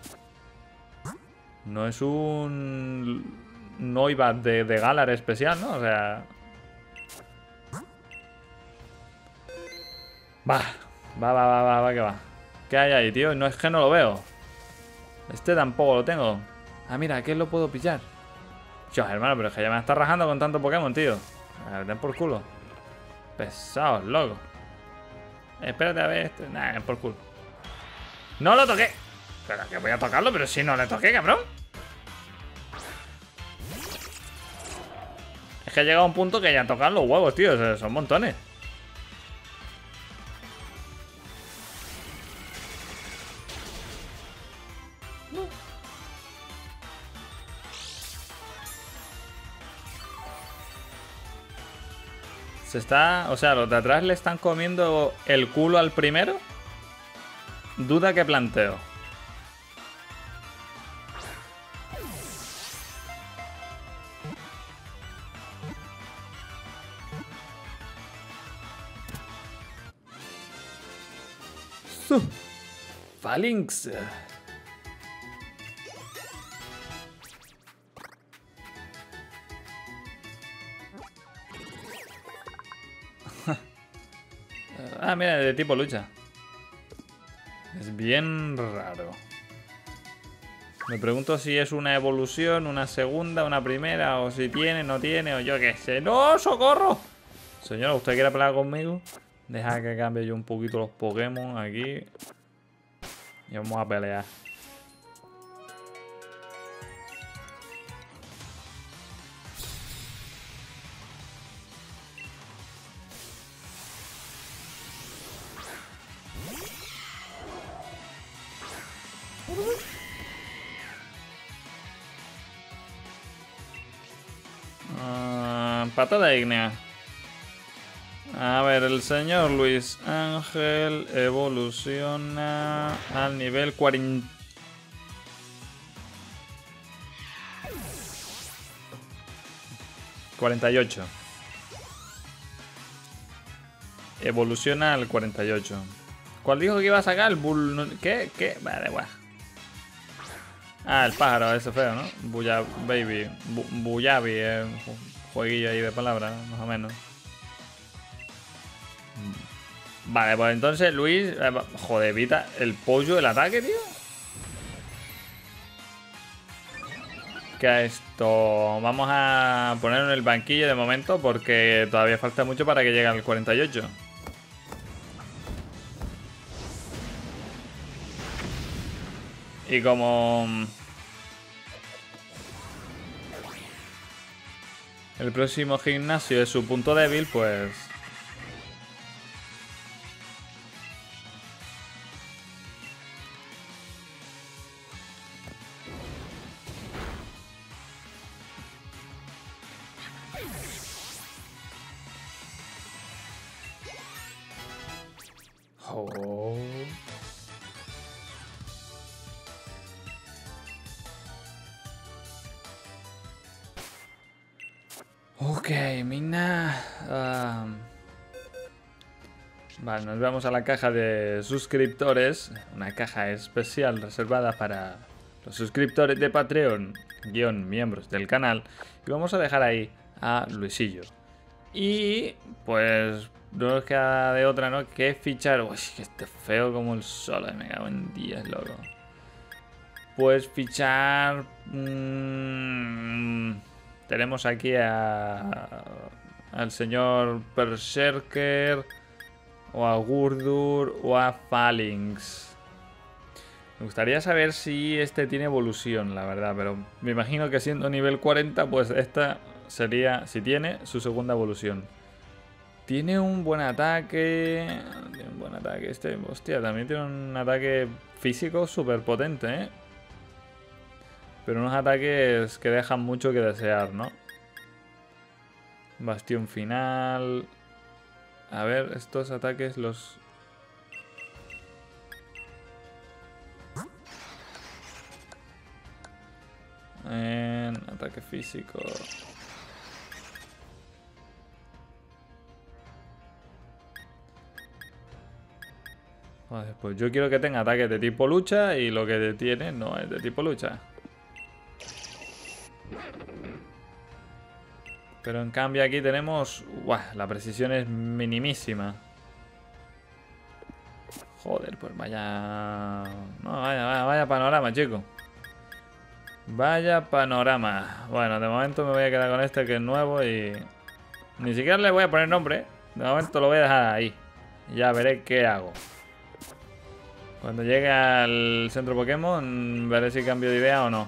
S1: No es un Noibat de, de Galar especial, ¿no? O sea... Va, va, va, va, va, va, que va. ¿Qué hay ahí, tío? No es que no lo veo. Este tampoco lo tengo. Ah, mira, ¿qué lo puedo pillar? Dios, hermano, pero es que ya me está rajando con tanto Pokémon, tío. A ver, den por culo. Pesados, loco. Espérate a ver este. Nah, den por culo. ¡No lo toqué! Pero que voy a tocarlo, pero si no le toqué, cabrón. Es que he llegado a un punto que ya tocan los huevos, tío. Son montones. Se está... O sea, los de atrás le están comiendo el culo al primero. Duda que planteo. Phalanx. Ah, mira, de tipo lucha. Es bien raro. Me pregunto si es una evolución, una segunda, una primera, o si tiene, no tiene, o yo qué sé. ¡No, socorro! Señora, ¿usted quiere pelear conmigo? Deja que cambie yo un poquito los Pokémon aquí. Y vamos a pelear. Uh, patada ígnea. A ver, el señor Luis Ángel evoluciona al nivel cuarenta. cuarenta y ocho. Evoluciona al cuarenta y ocho. ¿Cuál dijo que iba a sacar? El bull... ¿Qué? ¿Qué? Vale, guau. Ah, el pájaro, ese feo, ¿no? Buya Baby. Bu Buyabi, eh. Jueguillo ahí de palabras, más o menos. Vale, pues entonces Luis... Eh, joder, evita el pollo el ataque, tío. Que esto... Vamos a ponerlo en el banquillo de momento porque todavía falta mucho para que llegue al cuarenta y ocho. Y como... el próximo gimnasio es su punto débil, pues... Oh. Ok, Mina. Um... Vale, nos vamos a la caja de suscriptores. Una caja especial reservada para los suscriptores de Patreon, guión miembros del canal. Y vamos a dejar ahí a Luisillo. Y pues no nos queda de otra, ¿no? Que fichar. Uy, que este feo como el sol. Me cago en diez, loco. Pues fichar... Mmm, tenemos aquí a, al señor Berserker, o a Gurdur, o a Phalanx. Me gustaría saber si este tiene evolución, la verdad, pero me imagino que siendo nivel cuarenta, pues esta sería, si tiene, su segunda evolución. Tiene un buen ataque... Tiene un buen ataque este... Hostia, también tiene un ataque físico súper potente, ¿eh? Pero unos ataques que dejan mucho que desear, ¿no? Bastión final... A ver, estos ataques los... En ataque físico... Joder, pues yo quiero que tenga ataques de tipo lucha y lo que tiene no es de tipo lucha. Pero en cambio aquí tenemos... Uah, la precisión es minimísima. Joder, pues vaya... No, vaya, vaya, vaya panorama, chico. Vaya panorama. Bueno, de momento me voy a quedar con este que es nuevo y... Ni siquiera le voy a poner nombre. De momento lo voy a dejar ahí. Ya veré qué hago. Cuando llegue al centro Pokémon veré si cambio de idea o no.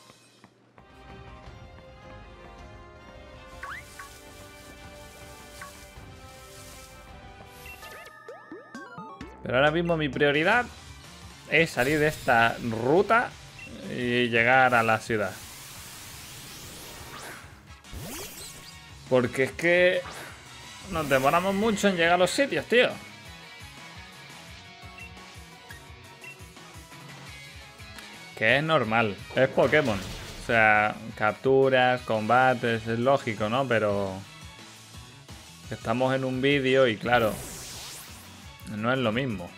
S1: Pero ahora mismo mi prioridad es salir de esta ruta y llegar a la ciudad. Porque es que nos demoramos mucho en llegar a los sitios, tío. Que es normal, es Pokémon. O sea, capturas, combates, es lógico, ¿no? Pero estamos en un vídeo y claro, no es lo mismo.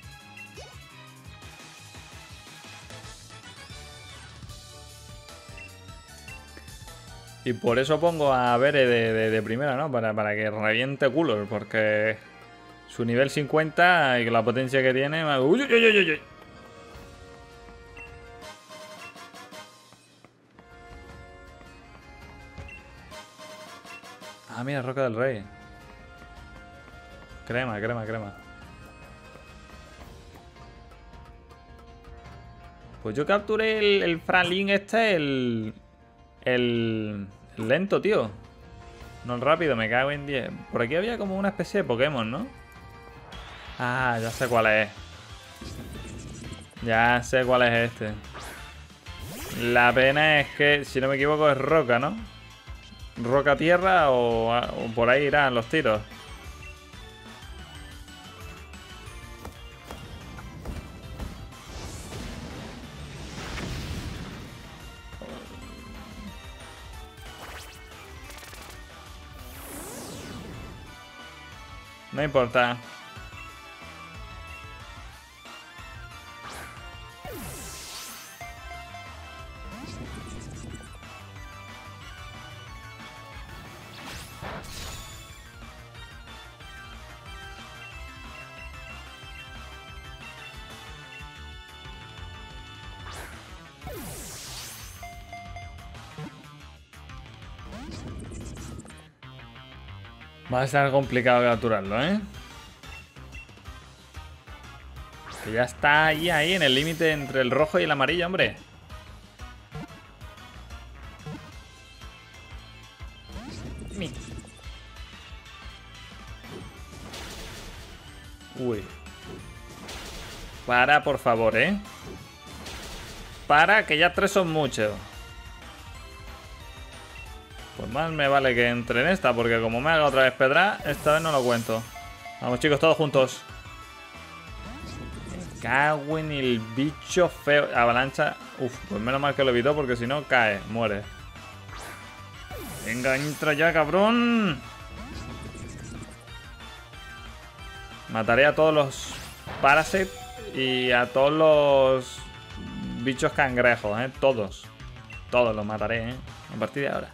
S1: Y por eso pongo a Bere de, de, de primera, ¿no? Para, para que reviente culos, porque Su nivel cincuenta y con la potencia que tiene... Uy, uy, uy, uy, uy. Ah, mira, Roca del Rey. Crema, crema, crema. Pues yo capturé el, el Franklin este, el, el... El lento, tío. No el rápido, me cago en diez. Por aquí había como una especie de Pokémon, ¿no? Ah, ya sé cuál es. Ya sé cuál es este. La pena es que, si no me equivoco, es roca, ¿no? Roca tierra o, o por ahí irán los tiros. No importa. Va a ser complicado capturarlo, ¿eh? Que ya está ahí, ahí, en el límite entre el rojo y el amarillo, hombre. Uy. Para, por favor, ¿eh? Para, que ya tres son muchos. Pues más me vale que entre en esta, porque como me haga otra vez pedra, esta vez no lo cuento. Vamos, chicos, todos juntos. Me cago en el bicho feo. Avalancha. Uf, pues menos mal que lo evitó, porque si no, cae, muere. Venga, entra ya, cabrón. Mataré a todos los Parasite y a todos los bichos cangrejos, ¿eh? Todos. Todos los mataré, ¿eh? A partir de ahora.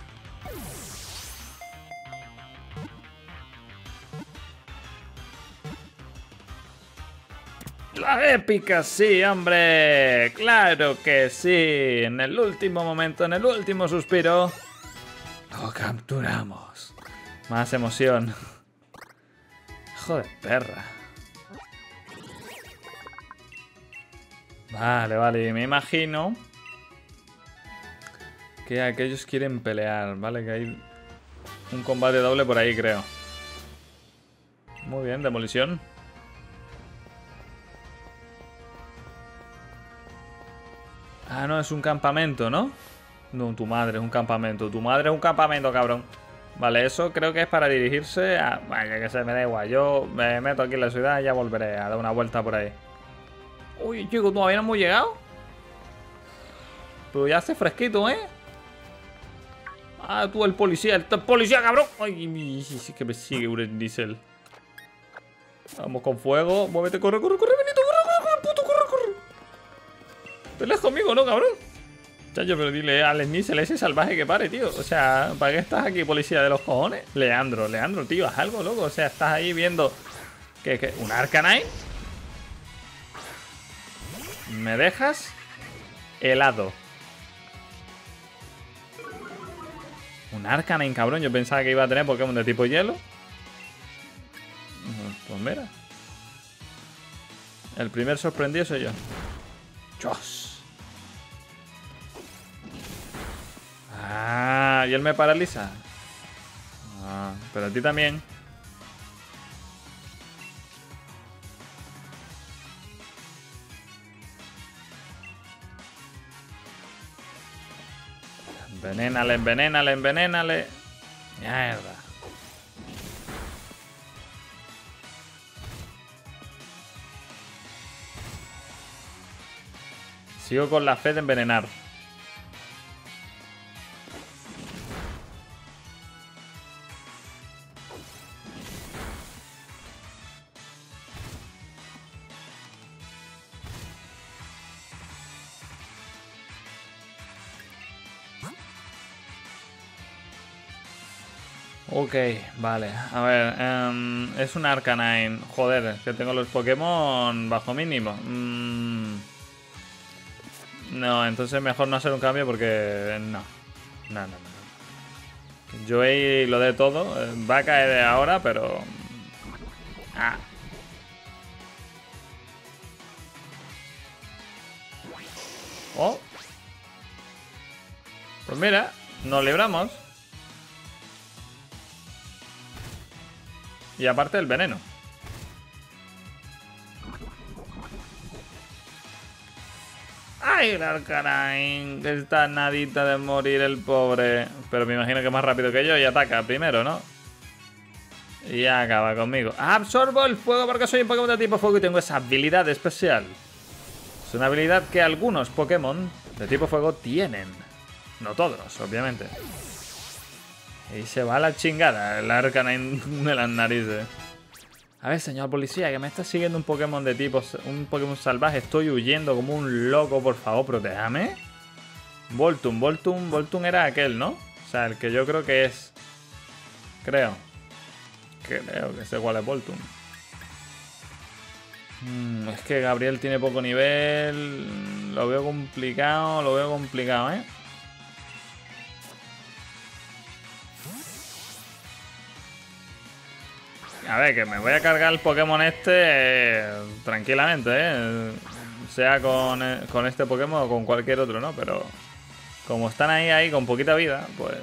S1: La épica, sí, hombre. Claro que sí. En el último momento, en el último suspiro, lo capturamos. Más emoción. Joder, perra. Vale, vale. Me imagino que aquellos quieren pelear, ¿vale? Que hay un combate doble por ahí, creo. Muy bien, demolición. Ah, no, es un campamento, ¿no? No, tu madre es un campamento. Tu madre es un campamento, cabrón. Vale, eso creo que es para dirigirse a... Vaya, que se me da igual. Yo me meto aquí en la ciudad y ya volveré a dar una vuelta por ahí. Uy, chicos, todavía no hemos llegado. Pero ya hace fresquito, ¿eh? Ah, tú el policía, el policía, cabrón. Ay, sí que me sigue un Diesel. Vamos con fuego. Muévete, corre, corre, corre, Benito, corre, corre, corre, puto, corre, corre. Peleas conmigo, ¿no, cabrón? Chacho, pero dile al Snizzle ese salvaje que pare, tío. O sea, ¿para qué estás aquí, policía de los cojones? Leandro, Leandro, tío, haz algo, loco. O sea, estás ahí viendo... ¿Qué, qué? ¿Un Arcanine? ¿Me dejas? Helado. Un Arcanine, cabrón. Yo pensaba que iba a tener Pokémon de tipo hielo. Pues mira. El primer sorprendido soy yo. ¡Chos! Ah, ¿y él me paraliza? Ah, pero a ti también. Envenénale, envenénale, envenénale. Mierda. Sigo con la fe de envenenar. Ok, vale. A ver, um, es un Arcanine. Joder, que tengo los Pokémon bajo mínimo. Mm, no, entonces mejor no hacer un cambio porque... No. No, no, no. Joey lo de todo. Va a caer ahora, pero... Ah. Oh. Pues mira, nos libramos. Y aparte el veneno. ¡Ay, el Arcanine! Que está nadita de morir el pobre. Pero me imagino que es más rápido que yo y ataca primero, ¿no? Y acaba conmigo. Absorbo el fuego porque soy un Pokémon de tipo fuego y tengo esa habilidad especial. Es una habilidad que algunos Pokémon de tipo fuego tienen. No todos, obviamente. Y se va a la chingada el Arcanine de las narices. A ver, señor policía, que me está siguiendo un Pokémon de tipo... Un Pokémon salvaje. Estoy huyendo como un loco, por favor, protéjame. Voltum, Voltum, Voltum era aquel, ¿no? O sea, el que yo creo que es... Creo. Creo que sé cuál es Voltum. Hmm, es que Gabriel tiene poco nivel. Lo veo complicado, lo veo complicado, ¿eh? A ver, que me voy a cargar el Pokémon este eh, tranquilamente, ¿eh? Sea con, con este Pokémon o con cualquier otro, ¿no? Pero como están ahí, ahí, con poquita vida, pues...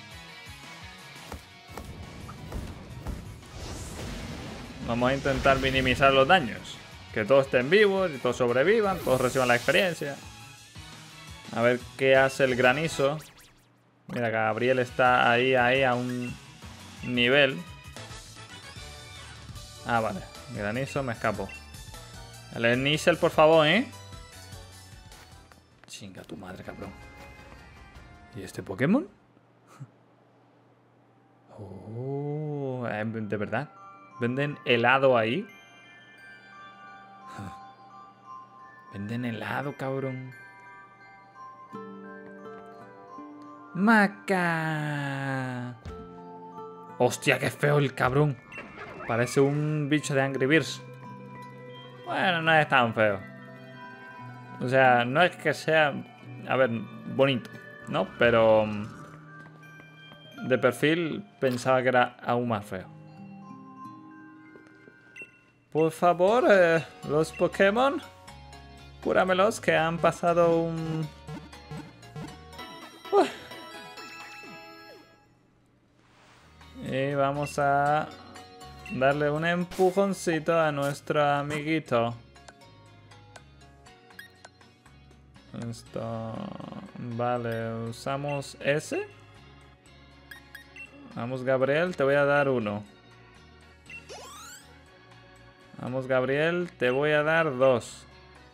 S1: Vamos a intentar minimizar los daños. Que todos estén vivos y todos sobrevivan, todos reciban la experiencia. A ver qué hace el granizo. Mira, Gabriel está ahí, ahí, a un nivel... Ah, vale. Granizo, me escapo. El Nisel, por favor, ¿eh? Chinga tu madre, cabrón. ¿Y este Pokémon? Oh, ¿de verdad? ¿Venden helado ahí? Venden helado, cabrón. Maca. Hostia, qué feo el cabrón. Parece un bicho de Angry Birds. Bueno, no es tan feo. O sea, no es que sea... A ver, bonito, ¿no? Pero... De perfil pensaba que era aún más feo. Por favor, eh, los Pokémon, cúramelos que han pasado un... Uh. Y vamos a... darle un empujoncito a nuestro amiguito. Esto... Vale, usamos ese. Vamos, Gabriel, te voy a dar uno. Vamos, Gabriel, te voy a dar dos.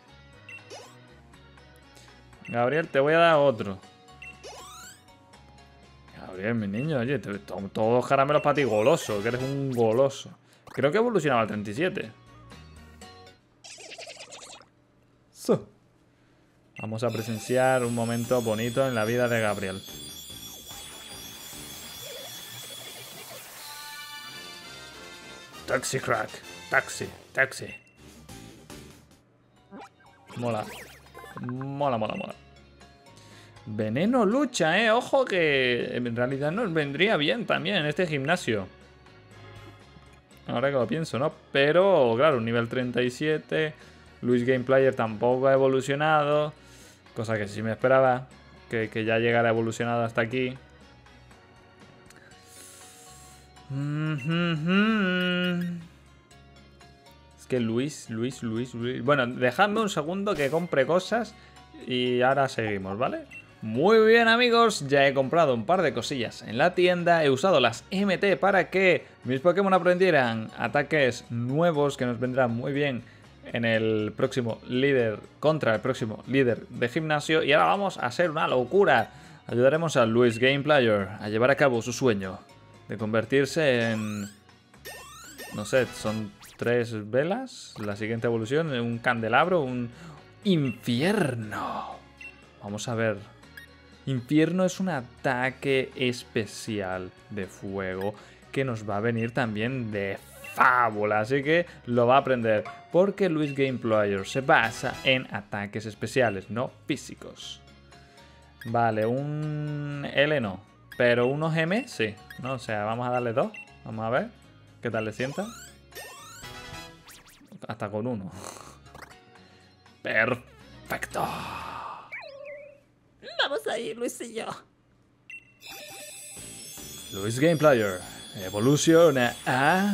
S1: Gabriel, te voy a dar otro. Gabriel, mi niño, oye, te, to, todos caramelos para ti, goloso, que eres un goloso. Creo que evolucionaba al treinta y siete. So. Vamos a presenciar un momento bonito en la vida de Gabriel. Taxi crack, taxi, taxi. Mola. Mola, mola, mola. Veneno lucha, eh. Ojo que en realidad nos vendría bien también en este gimnasio. Ahora que lo pienso, ¿no? Pero, claro, nivel treinta y siete. Luis Game Player tampoco ha evolucionado. Cosa que sí me esperaba. Que, que ya llegara evolucionado hasta aquí. Mm-hmm. Es que Luis, Luis, Luis, Luis... Bueno, dejadme un segundo que compre cosas y ahora seguimos, ¿vale? Muy bien, amigos, ya he comprado un par de cosillas en la tienda. He usado las M T para que mis Pokémon aprendieran ataques nuevos que nos vendrán muy bien en el próximo líder, contra el próximo líder de gimnasio. Y ahora vamos a hacer una locura. Ayudaremos a Luis Game Player a llevar a cabo su sueño de convertirse en... No sé, son tres velas. La siguiente evolución, un candelabro, un infierno. Vamos a ver Infierno es un ataque especial de fuego que nos va a venir también de fábula, así que lo va a aprender porque Luis Game Player se basa en ataques especiales, no físicos. Vale, un L no, pero unos M sí, ¿no? O sea, vamos a darle dos, vamos a ver qué tal le sienta. Hasta con uno. Perfecto.
S2: Vamos a ir, Luis y yo.
S1: Luis Game Player evoluciona a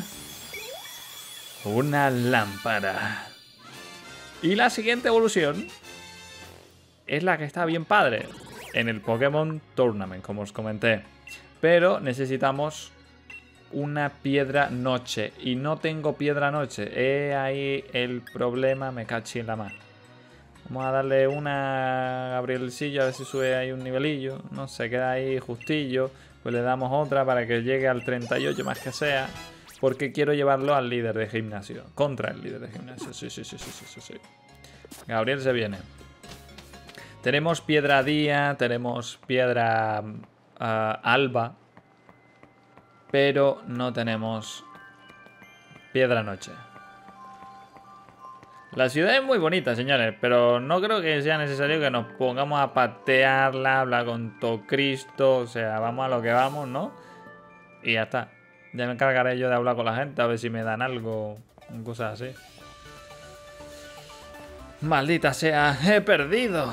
S1: una lámpara. Y la siguiente evolución es la que está bien padre en el Pokémon Tournament, como os comenté. Pero necesitamos una piedra noche. Y no tengo piedra noche. He ahí el problema, me caché en la mano. Vamos a darle una a Gabrielcillo, a ver si sube ahí un nivelillo. No, se queda ahí justillo. Pues le damos otra para que llegue al treinta y ocho más que sea. Porque quiero llevarlo al líder de gimnasio. Contra el líder de gimnasio. Sí, sí, sí, sí, sí, sí, sí. Gabriel se viene. Tenemos piedra día, tenemos piedra uh, alba. Pero no tenemos piedra noche. La ciudad es muy bonita, señores, pero no creo que sea necesario que nos pongamos a patearla, hablar con todo Cristo, o sea, vamos a lo que vamos, ¿no? Y ya está. Ya me encargaré yo de hablar con la gente, a ver si me dan algo, cosas así. Maldita sea, he perdido.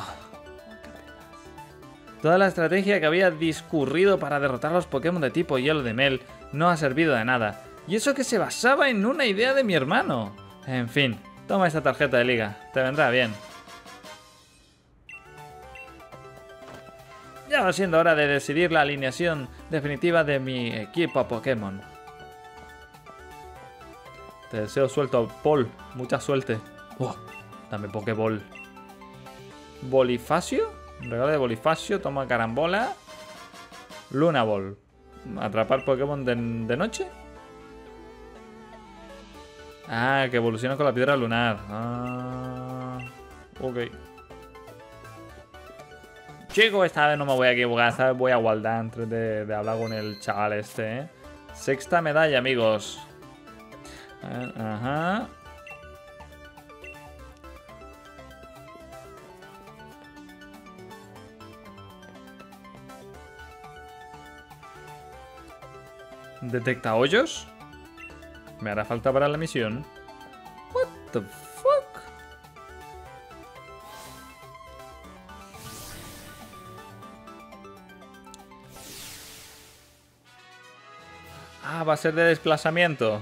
S1: Toda la estrategia que había discurrido para derrotar a los Pokémon de tipo hielo de Mel no ha servido de nada. Y eso que se basaba en una idea de mi hermano. En fin. Toma esta tarjeta de liga, te vendrá bien. Ya va siendo hora de decidir la alineación definitiva de mi equipo Pokémon. Te deseo suelto, Paul. Mucha suerte. Oh, dame Pokéball. Bolifacio. Regalo de Bolifacio. Toma carambola. Luna Ball. Atrapar Pokémon de, de noche. Ah, que evoluciona con la piedra lunar. Ah, ok. Chicos, esta vez no me voy a equivocar. Esta vez voy a guardar antes de, de hablar con el chaval este, ¿eh? Sexta medalla, amigos. Ajá. ¿Detecta hoyos? Me hará falta para la misión. What the fuck? Ah, va a ser de desplazamiento.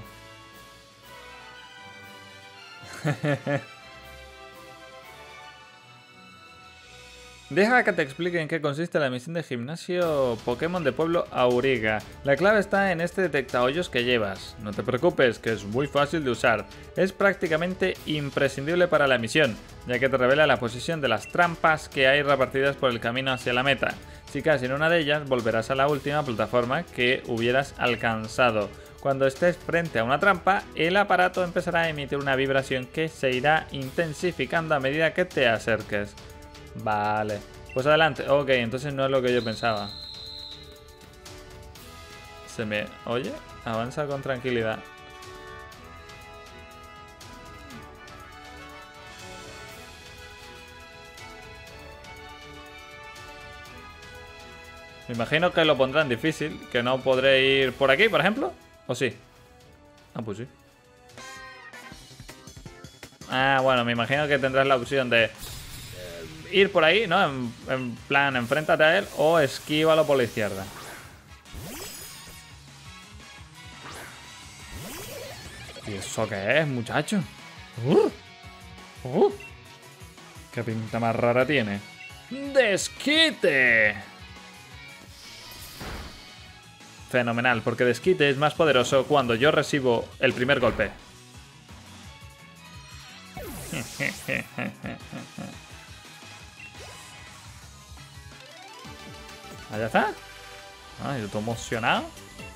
S1: Deja que te explique en qué consiste la misión de gimnasio Pokémon de Pueblo Auriga. La clave está en este detectahoyos que llevas. No te preocupes, que es muy fácil de usar. Es prácticamente imprescindible para la misión, ya que te revela la posición de las trampas que hay repartidas por el camino hacia la meta. Si caes en una de ellas, volverás a la última plataforma que hubieras alcanzado. Cuando estés frente a una trampa, el aparato empezará a emitir una vibración que se irá intensificando a medida que te acerques. Vale, pues adelante. Ok, entonces no es lo que yo pensaba. Se me... Oye, avanza con tranquilidad. Me imagino que lo pondrán difícil, que no podré ir por aquí, por ejemplo. ¿O sí? Ah, pues sí. Ah, bueno, me imagino que tendrás la opción de ir por ahí, ¿no? En, en plan, enfréntate a él o esquívalo por la izquierda. ¿Y eso qué es, muchacho? Uh, uh, ¿Qué pinta más rara tiene? ¡Desquite! Fenomenal, porque Desquite es más poderoso cuando yo recibo el primer golpe. Allá está. Ah, yo estoy emocionado.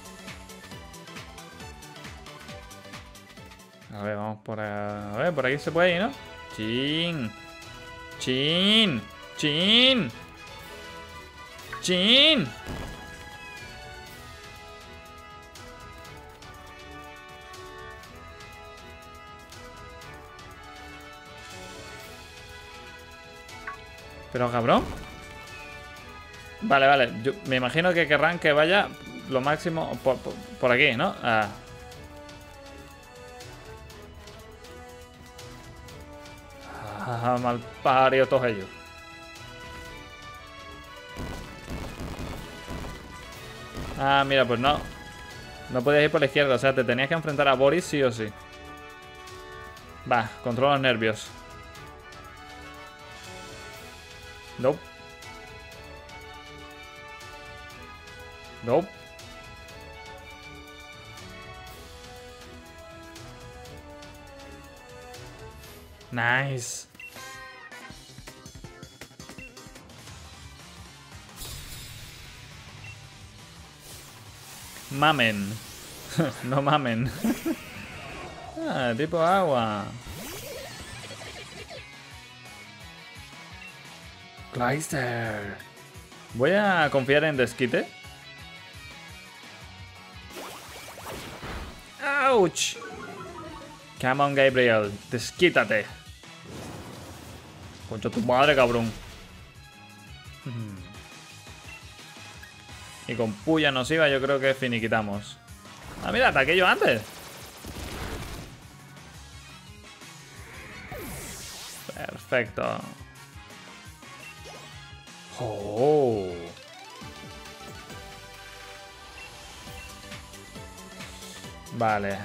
S1: A ver, vamos por ahí. A ver, por aquí se puede ir, ¿no? Chin. Chin. Chin. ¡Chin! Pero cabrón. Vale, vale. Yo me imagino que querrán que vaya lo máximo por, por, por aquí, ¿no? Ah. Ah, mal parido todos ellos. Ah, mira, pues no. No podías ir por la izquierda, o sea, te tenías que enfrentar a Boris sí o sí. Va, controla los nervios. Nope. Nope. Nice. Mamen. No mamen. Ah, tipo agua. Clayster. Voy a confiar en Desquite. ¡Auch! Come on, Gabriel. Desquítate. Concha tu madre, cabrón. Y con puya nociva yo creo que finiquitamos. Ah, mira, ataqué yo antes. Perfecto. Oh. Vale.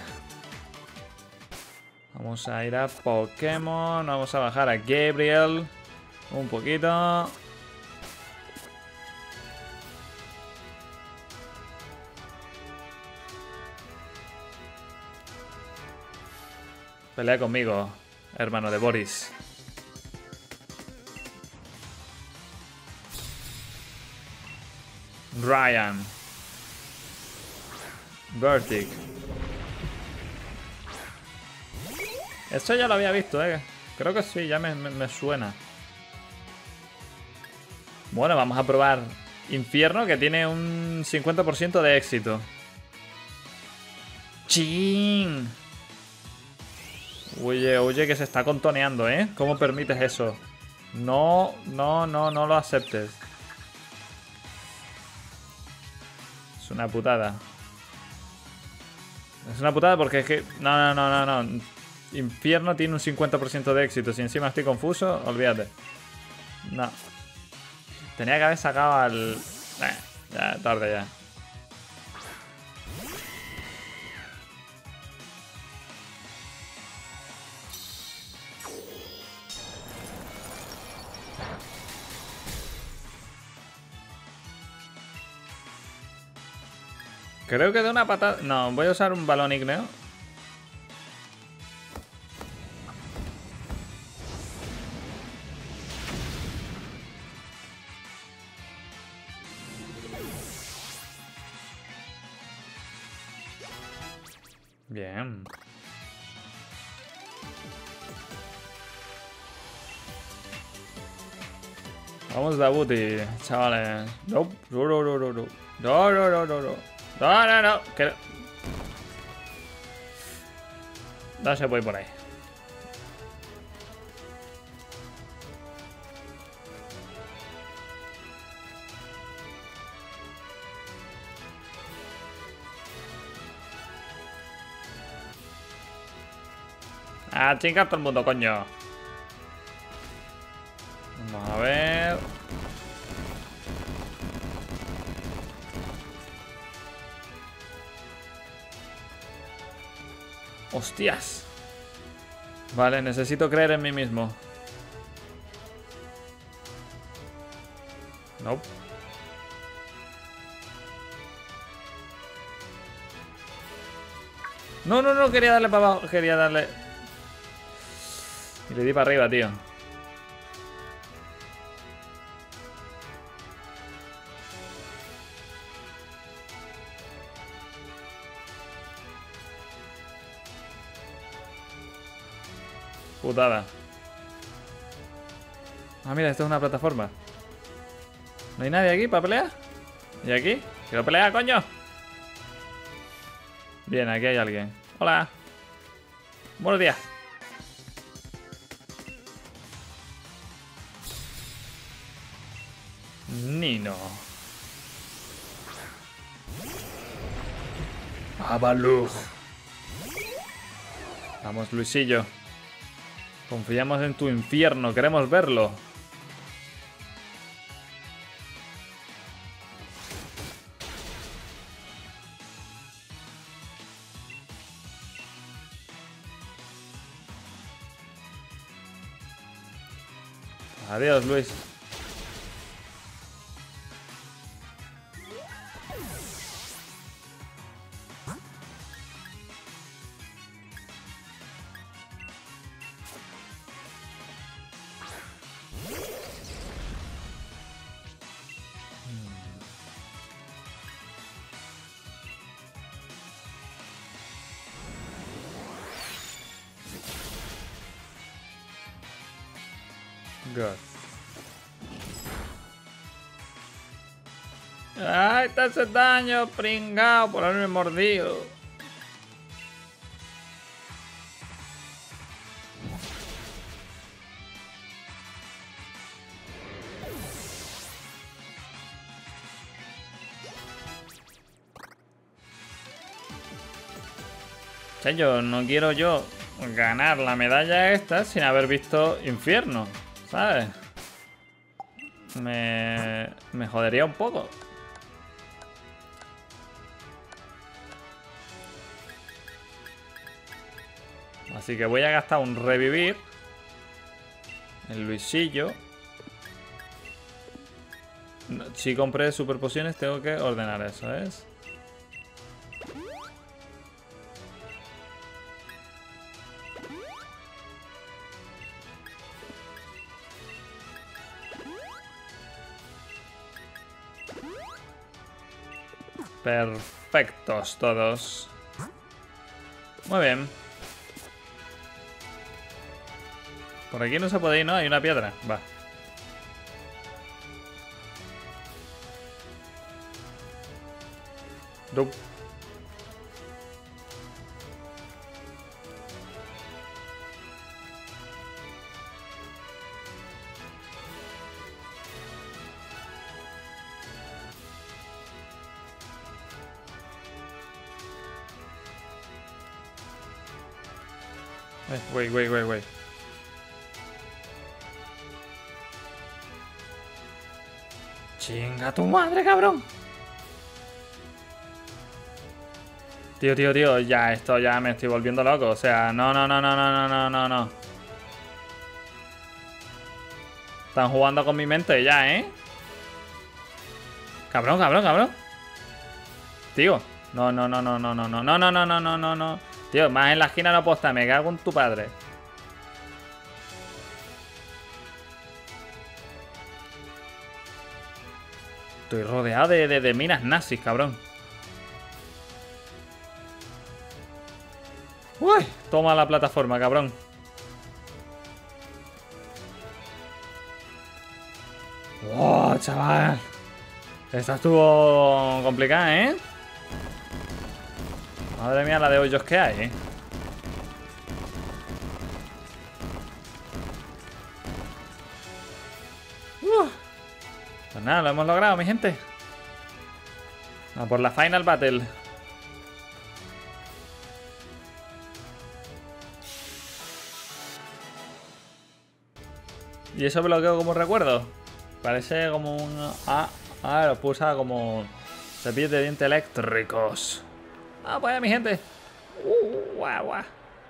S1: Vamos a ir a Pokémon. Vamos a bajar a Gabriel. Un poquito. Pelea conmigo, hermano de Boris. Ryan. Vertic. Esto ya lo había visto, eh. Creo que sí, ya me, me, me suena. Bueno, vamos a probar Infierno, que tiene un cincuenta por ciento de éxito. ¡Chin! Oye, oye, que se está contoneando, ¿eh? ¿Cómo permites eso? No, no, no, no lo aceptes. Es una putada. Es una putada porque es que... No, no, no, no, no. Infierno tiene un cincuenta por ciento de éxito. Si encima estoy confuso, olvídate. No. Tenía que haber sacado al... Eh, ya, tarde ya. Creo que de una patada... No, voy a usar un balón ígneo. Bien. Vamos de booty, chavales. No, no, no, no, no, no. No, no, no, no, no. No, no, no. Que... No se puede por ahí. Ah, chingar todo el mundo, coño. Vamos a ver. Hostias. Vale, necesito creer en mí mismo. No. Nope. No, no, no, quería darle para abajo. Quería darle... Y le di para arriba, tío. Putada. Ah, mira, esto es una plataforma. ¿No hay nadie aquí para pelear? ¿Y aquí? ¡Quiero pelear, coño! Bien, aquí hay alguien. Hola. Buenos días. Nino. Avalug. Vamos, Luisillo. Confiamos en tu infierno, queremos verlo. Adiós, Luis. God. Ay, te hace daño, pringao, por haberme mordido. O sea, yo no quiero yo ganar la medalla esta sin haber visto Infierno, ¿sabes? Me, me jodería un poco. Así que voy a gastar un revivir. El Luisillo. No, si compré super pociones tengo que ordenar eso, ¿es? Perfectos todos. Muy bien. Por aquí no se puede ir, ¿no? Hay una piedra. Va. Dup. Eh, wait, wait, wait, wait. Chinga tu madre, cabrón. Tío, tío, tío, ya esto ya me estoy volviendo loco. O sea, no, no, no, no, no, no, no, no, no. Están jugando con mi mente ya, ¿eh? Cabrón, cabrón, cabrón. Tío. No, no, no, no, no, no, no, no, no, no, no, no, no, no. Tío, más en la esquina no puedo estar, me cago en tu padre. Estoy rodeado de, de, de minas nazis, cabrón. Uy, toma la plataforma, cabrón. ¡Wow, chaval! Esta estuvo complicada, ¿eh? Madre mía, la de hoyos que hay, ¿eh? Uh. Pues nada, lo hemos logrado, mi gente. A por la Final Battle. Y eso bloqueo como recuerdo. Parece como un... Ah, ah, lo pulsa como cepillos de dientes eléctricos. Ah, pues mi gente. Uh, guau, guau.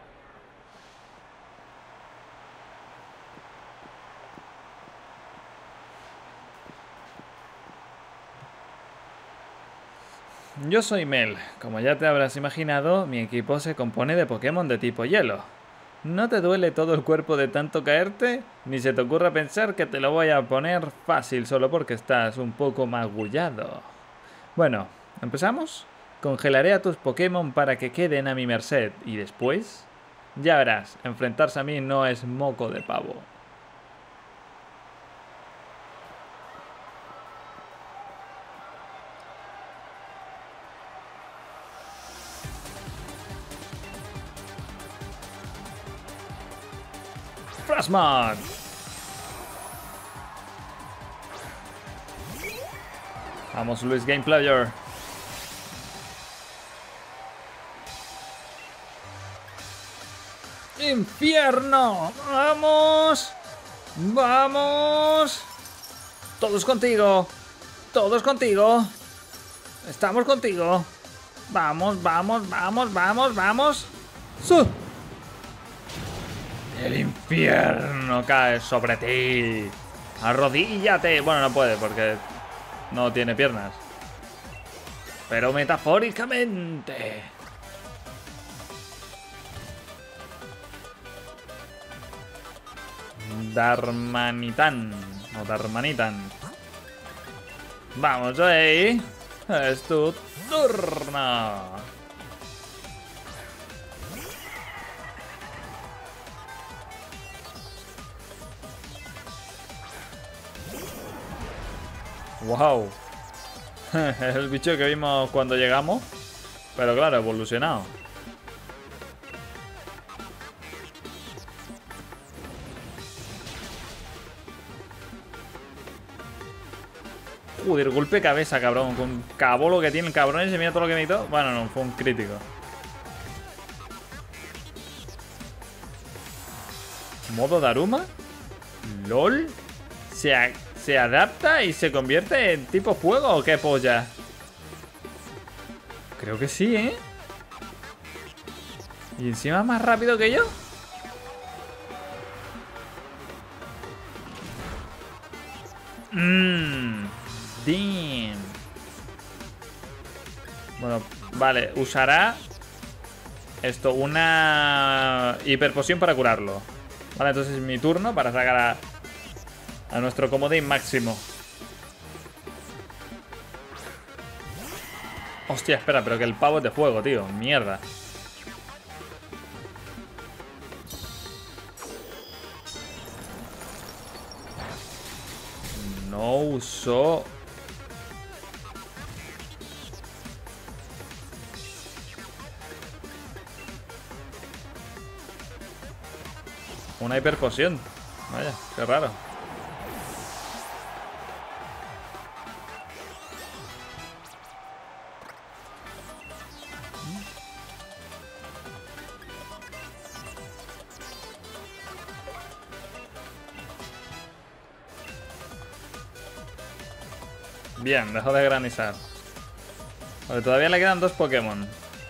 S1: Yo soy Mel. Como ya te habrás imaginado, mi equipo se compone de Pokémon de tipo hielo. ¿No te duele todo el cuerpo de tanto caerte? Ni se te ocurra pensar que te lo voy a poner fácil solo porque estás un poco magullado. Bueno, ¿empezamos? Congelaré a tus Pokémon para que queden a mi merced y después... Ya verás, enfrentarse a mí no es moco de pavo. Frostmourne. Vamos, Luis Game Player. ¡Infierno! ¡Vamos! ¡Vamos! Todos contigo. Todos contigo. Estamos contigo. Vamos, vamos, vamos, vamos, vamos. ¡Su! El infierno cae sobre ti. Arrodíllate. Bueno, no puede porque no tiene piernas. Pero metafóricamente. Darmanitan. O Darmanitan. Vamos ahí. Es tu turno. Wow. Es el bicho que vimos cuando llegamos. Pero claro, evolucionado. Joder, golpe de cabeza, cabrón. Con cabolo que tiene el cabrón ese, mira todo lo que me quitó. Bueno, no, fue un crítico. ¿Modo Daruma? ¿LOL? ¿Se, a ¿Se adapta y se convierte en tipo fuego o qué polla? Creo que sí, ¿eh? ¿Y encima más rápido que yo? Mmm... Damn. Bueno, vale, usará esto, una hiperpoción para curarlo. Vale, entonces es mi turno para sacar a, a nuestro comodín máximo. Hostia, espera, pero que el pavo es de fuego, tío. Mierda. No usó... una hiperpoción. Vaya, qué raro. Bien, dejó de granizar. Vale, todavía le quedan dos Pokémon.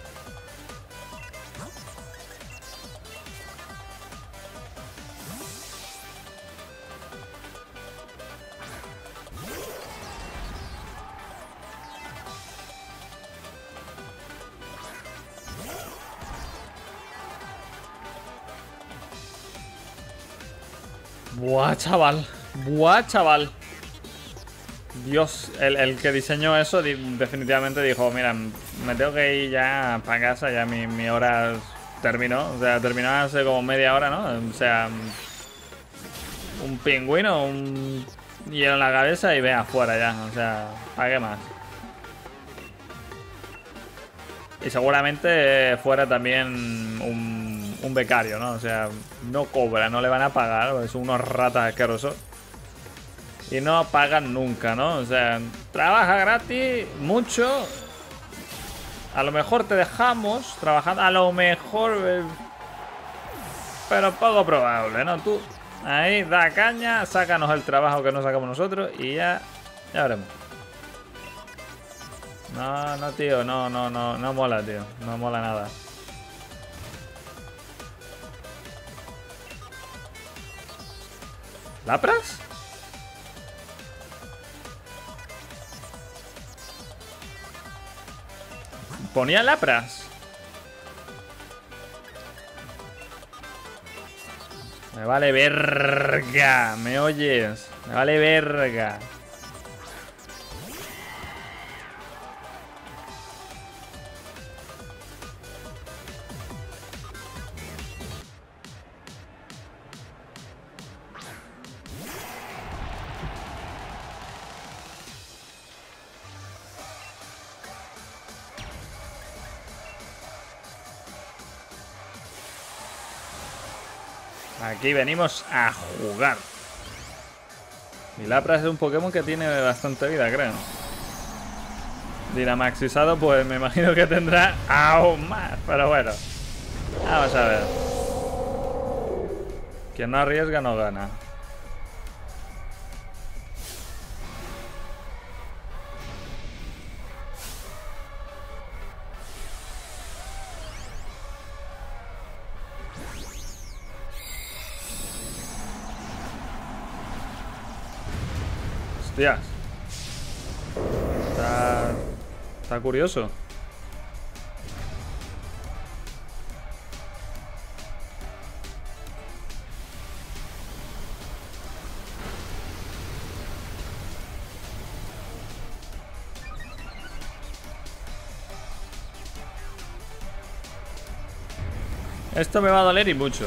S1: Buah, chaval. Buah, chaval. Dios, el, el que diseñó eso definitivamente dijo, mira, me tengo que ir ya para casa, ya mi, mi hora terminó. O sea, terminó hace como media hora, ¿no? O sea, un pingüino, un hielo en la cabeza y ve afuera ya. O sea, ¿para qué más? Y seguramente fuera también un, un becario, ¿no? O sea, no cobra, no le van a pagar, son unos ratas asquerosos. Y no pagan nunca, ¿no? O sea, trabaja gratis, mucho. A lo mejor te dejamos trabajar, a lo mejor... Eh, pero poco probable, ¿no? Tú ahí, da caña, sácanos el trabajo que no sacamos nosotros y ya... Ya veremos. No, no, tío, no, no, no, no mola, tío. No mola nada. ¿Lapras? Ponía Lapras. Me vale verga. ¿Me oyes? Me vale verga. Aquí venimos a jugar. Y Lapras es un Pokémon que tiene bastante vida, creo. Dynamaxizado, pues me imagino que tendrá aún más. Pero bueno, vamos a ver. Quien no arriesga no gana. Hostias. Está... Está curioso. Esto me va a doler y mucho.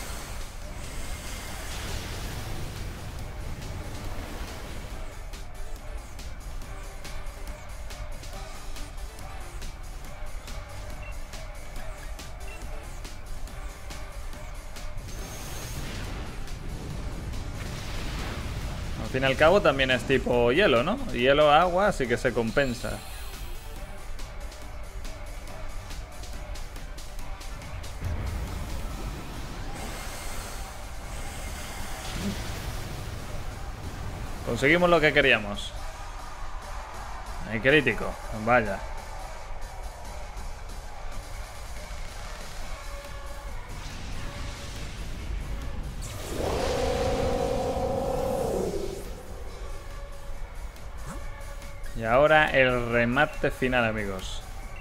S1: Al fin y al cabo también es tipo hielo, ¿no? Hielo, agua, así que se compensa. Conseguimos lo que queríamos. Hay crítico, vaya. Y ahora el remate final, amigos.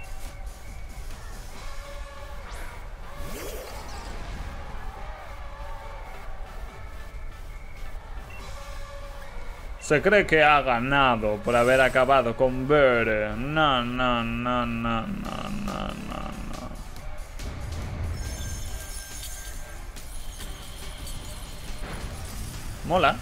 S1: Se cree que ha ganado por haber acabado con Bere. No, no, no, no, no, no, no, no. Mola.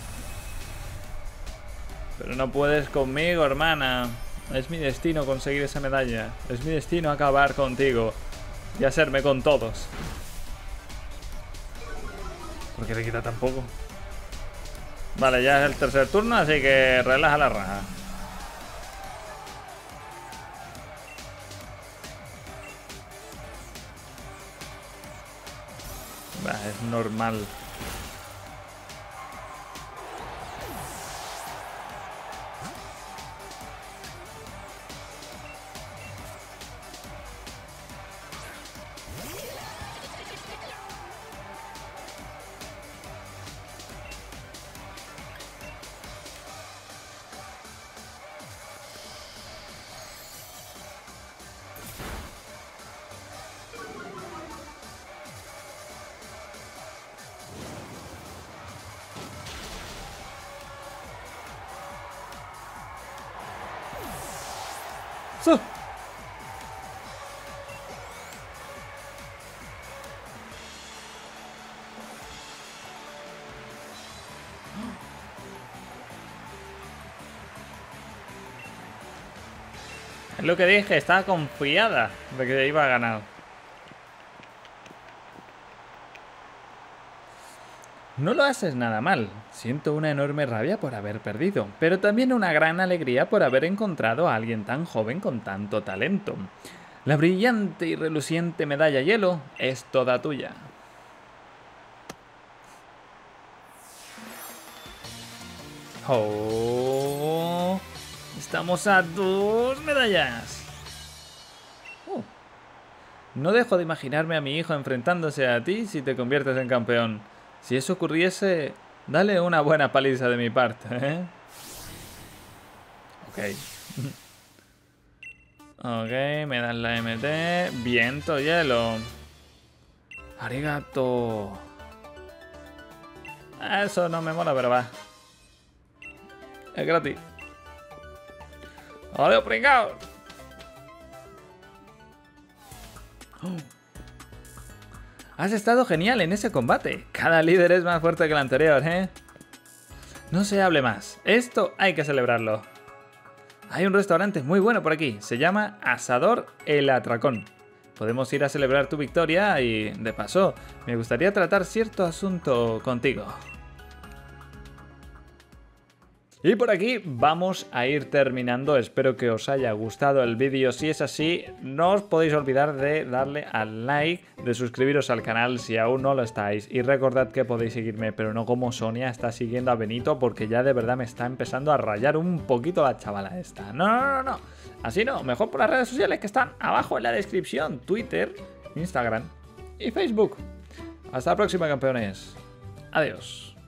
S1: Pero no puedes conmigo, hermana. Es mi destino conseguir esa medalla. Es mi destino acabar contigo. Y hacerme con todos. ¿Por qué le quita tan poco? Vale, ya es el tercer turno, así que relaja la raja. Bah, es normal. ¡Su! Es lo que dije, estaba confiada de que iba a ganar. No lo haces nada mal. Siento una enorme rabia por haber perdido, pero también una gran alegría por haber encontrado a alguien tan joven con tanto talento. La brillante y reluciente medalla hielo es toda tuya. Oh, estamos a dos medallas. Oh. No dejo de imaginarme a mi hijo enfrentándose a ti si te conviertes en campeón. Si eso ocurriese, dale una buena paliza de mi parte, ¿eh? Ok. Ok, me dan la M T. Viento, hielo. Arigato. Eso no me mola, pero va. Es gratis. ¡Adiós, pringao! Oh. Has estado genial en ese combate. Cada líder es más fuerte que el anterior, ¿eh? No se hable más. Esto hay que celebrarlo. Hay un restaurante muy bueno por aquí. Se llama Asador El Atracón. podemos ir a celebrar tu victoria y, de paso, me gustaría tratar cierto asunto contigo. Y por aquí vamos a ir terminando, espero que os haya gustado el vídeo. Si es así, no os podéis olvidar de darle al like, de suscribiros al canal si aún no lo estáis. Y recordad que podéis seguirme, pero no como Sonia está siguiendo a Benito, porque ya de verdad me está empezando a rayar un poquito la chavala esta. No, no, no, no. Así no, mejor por las redes sociales que están abajo en la descripción. Twitter, Instagram y Facebook. Hasta la próxima, campeones. Adiós.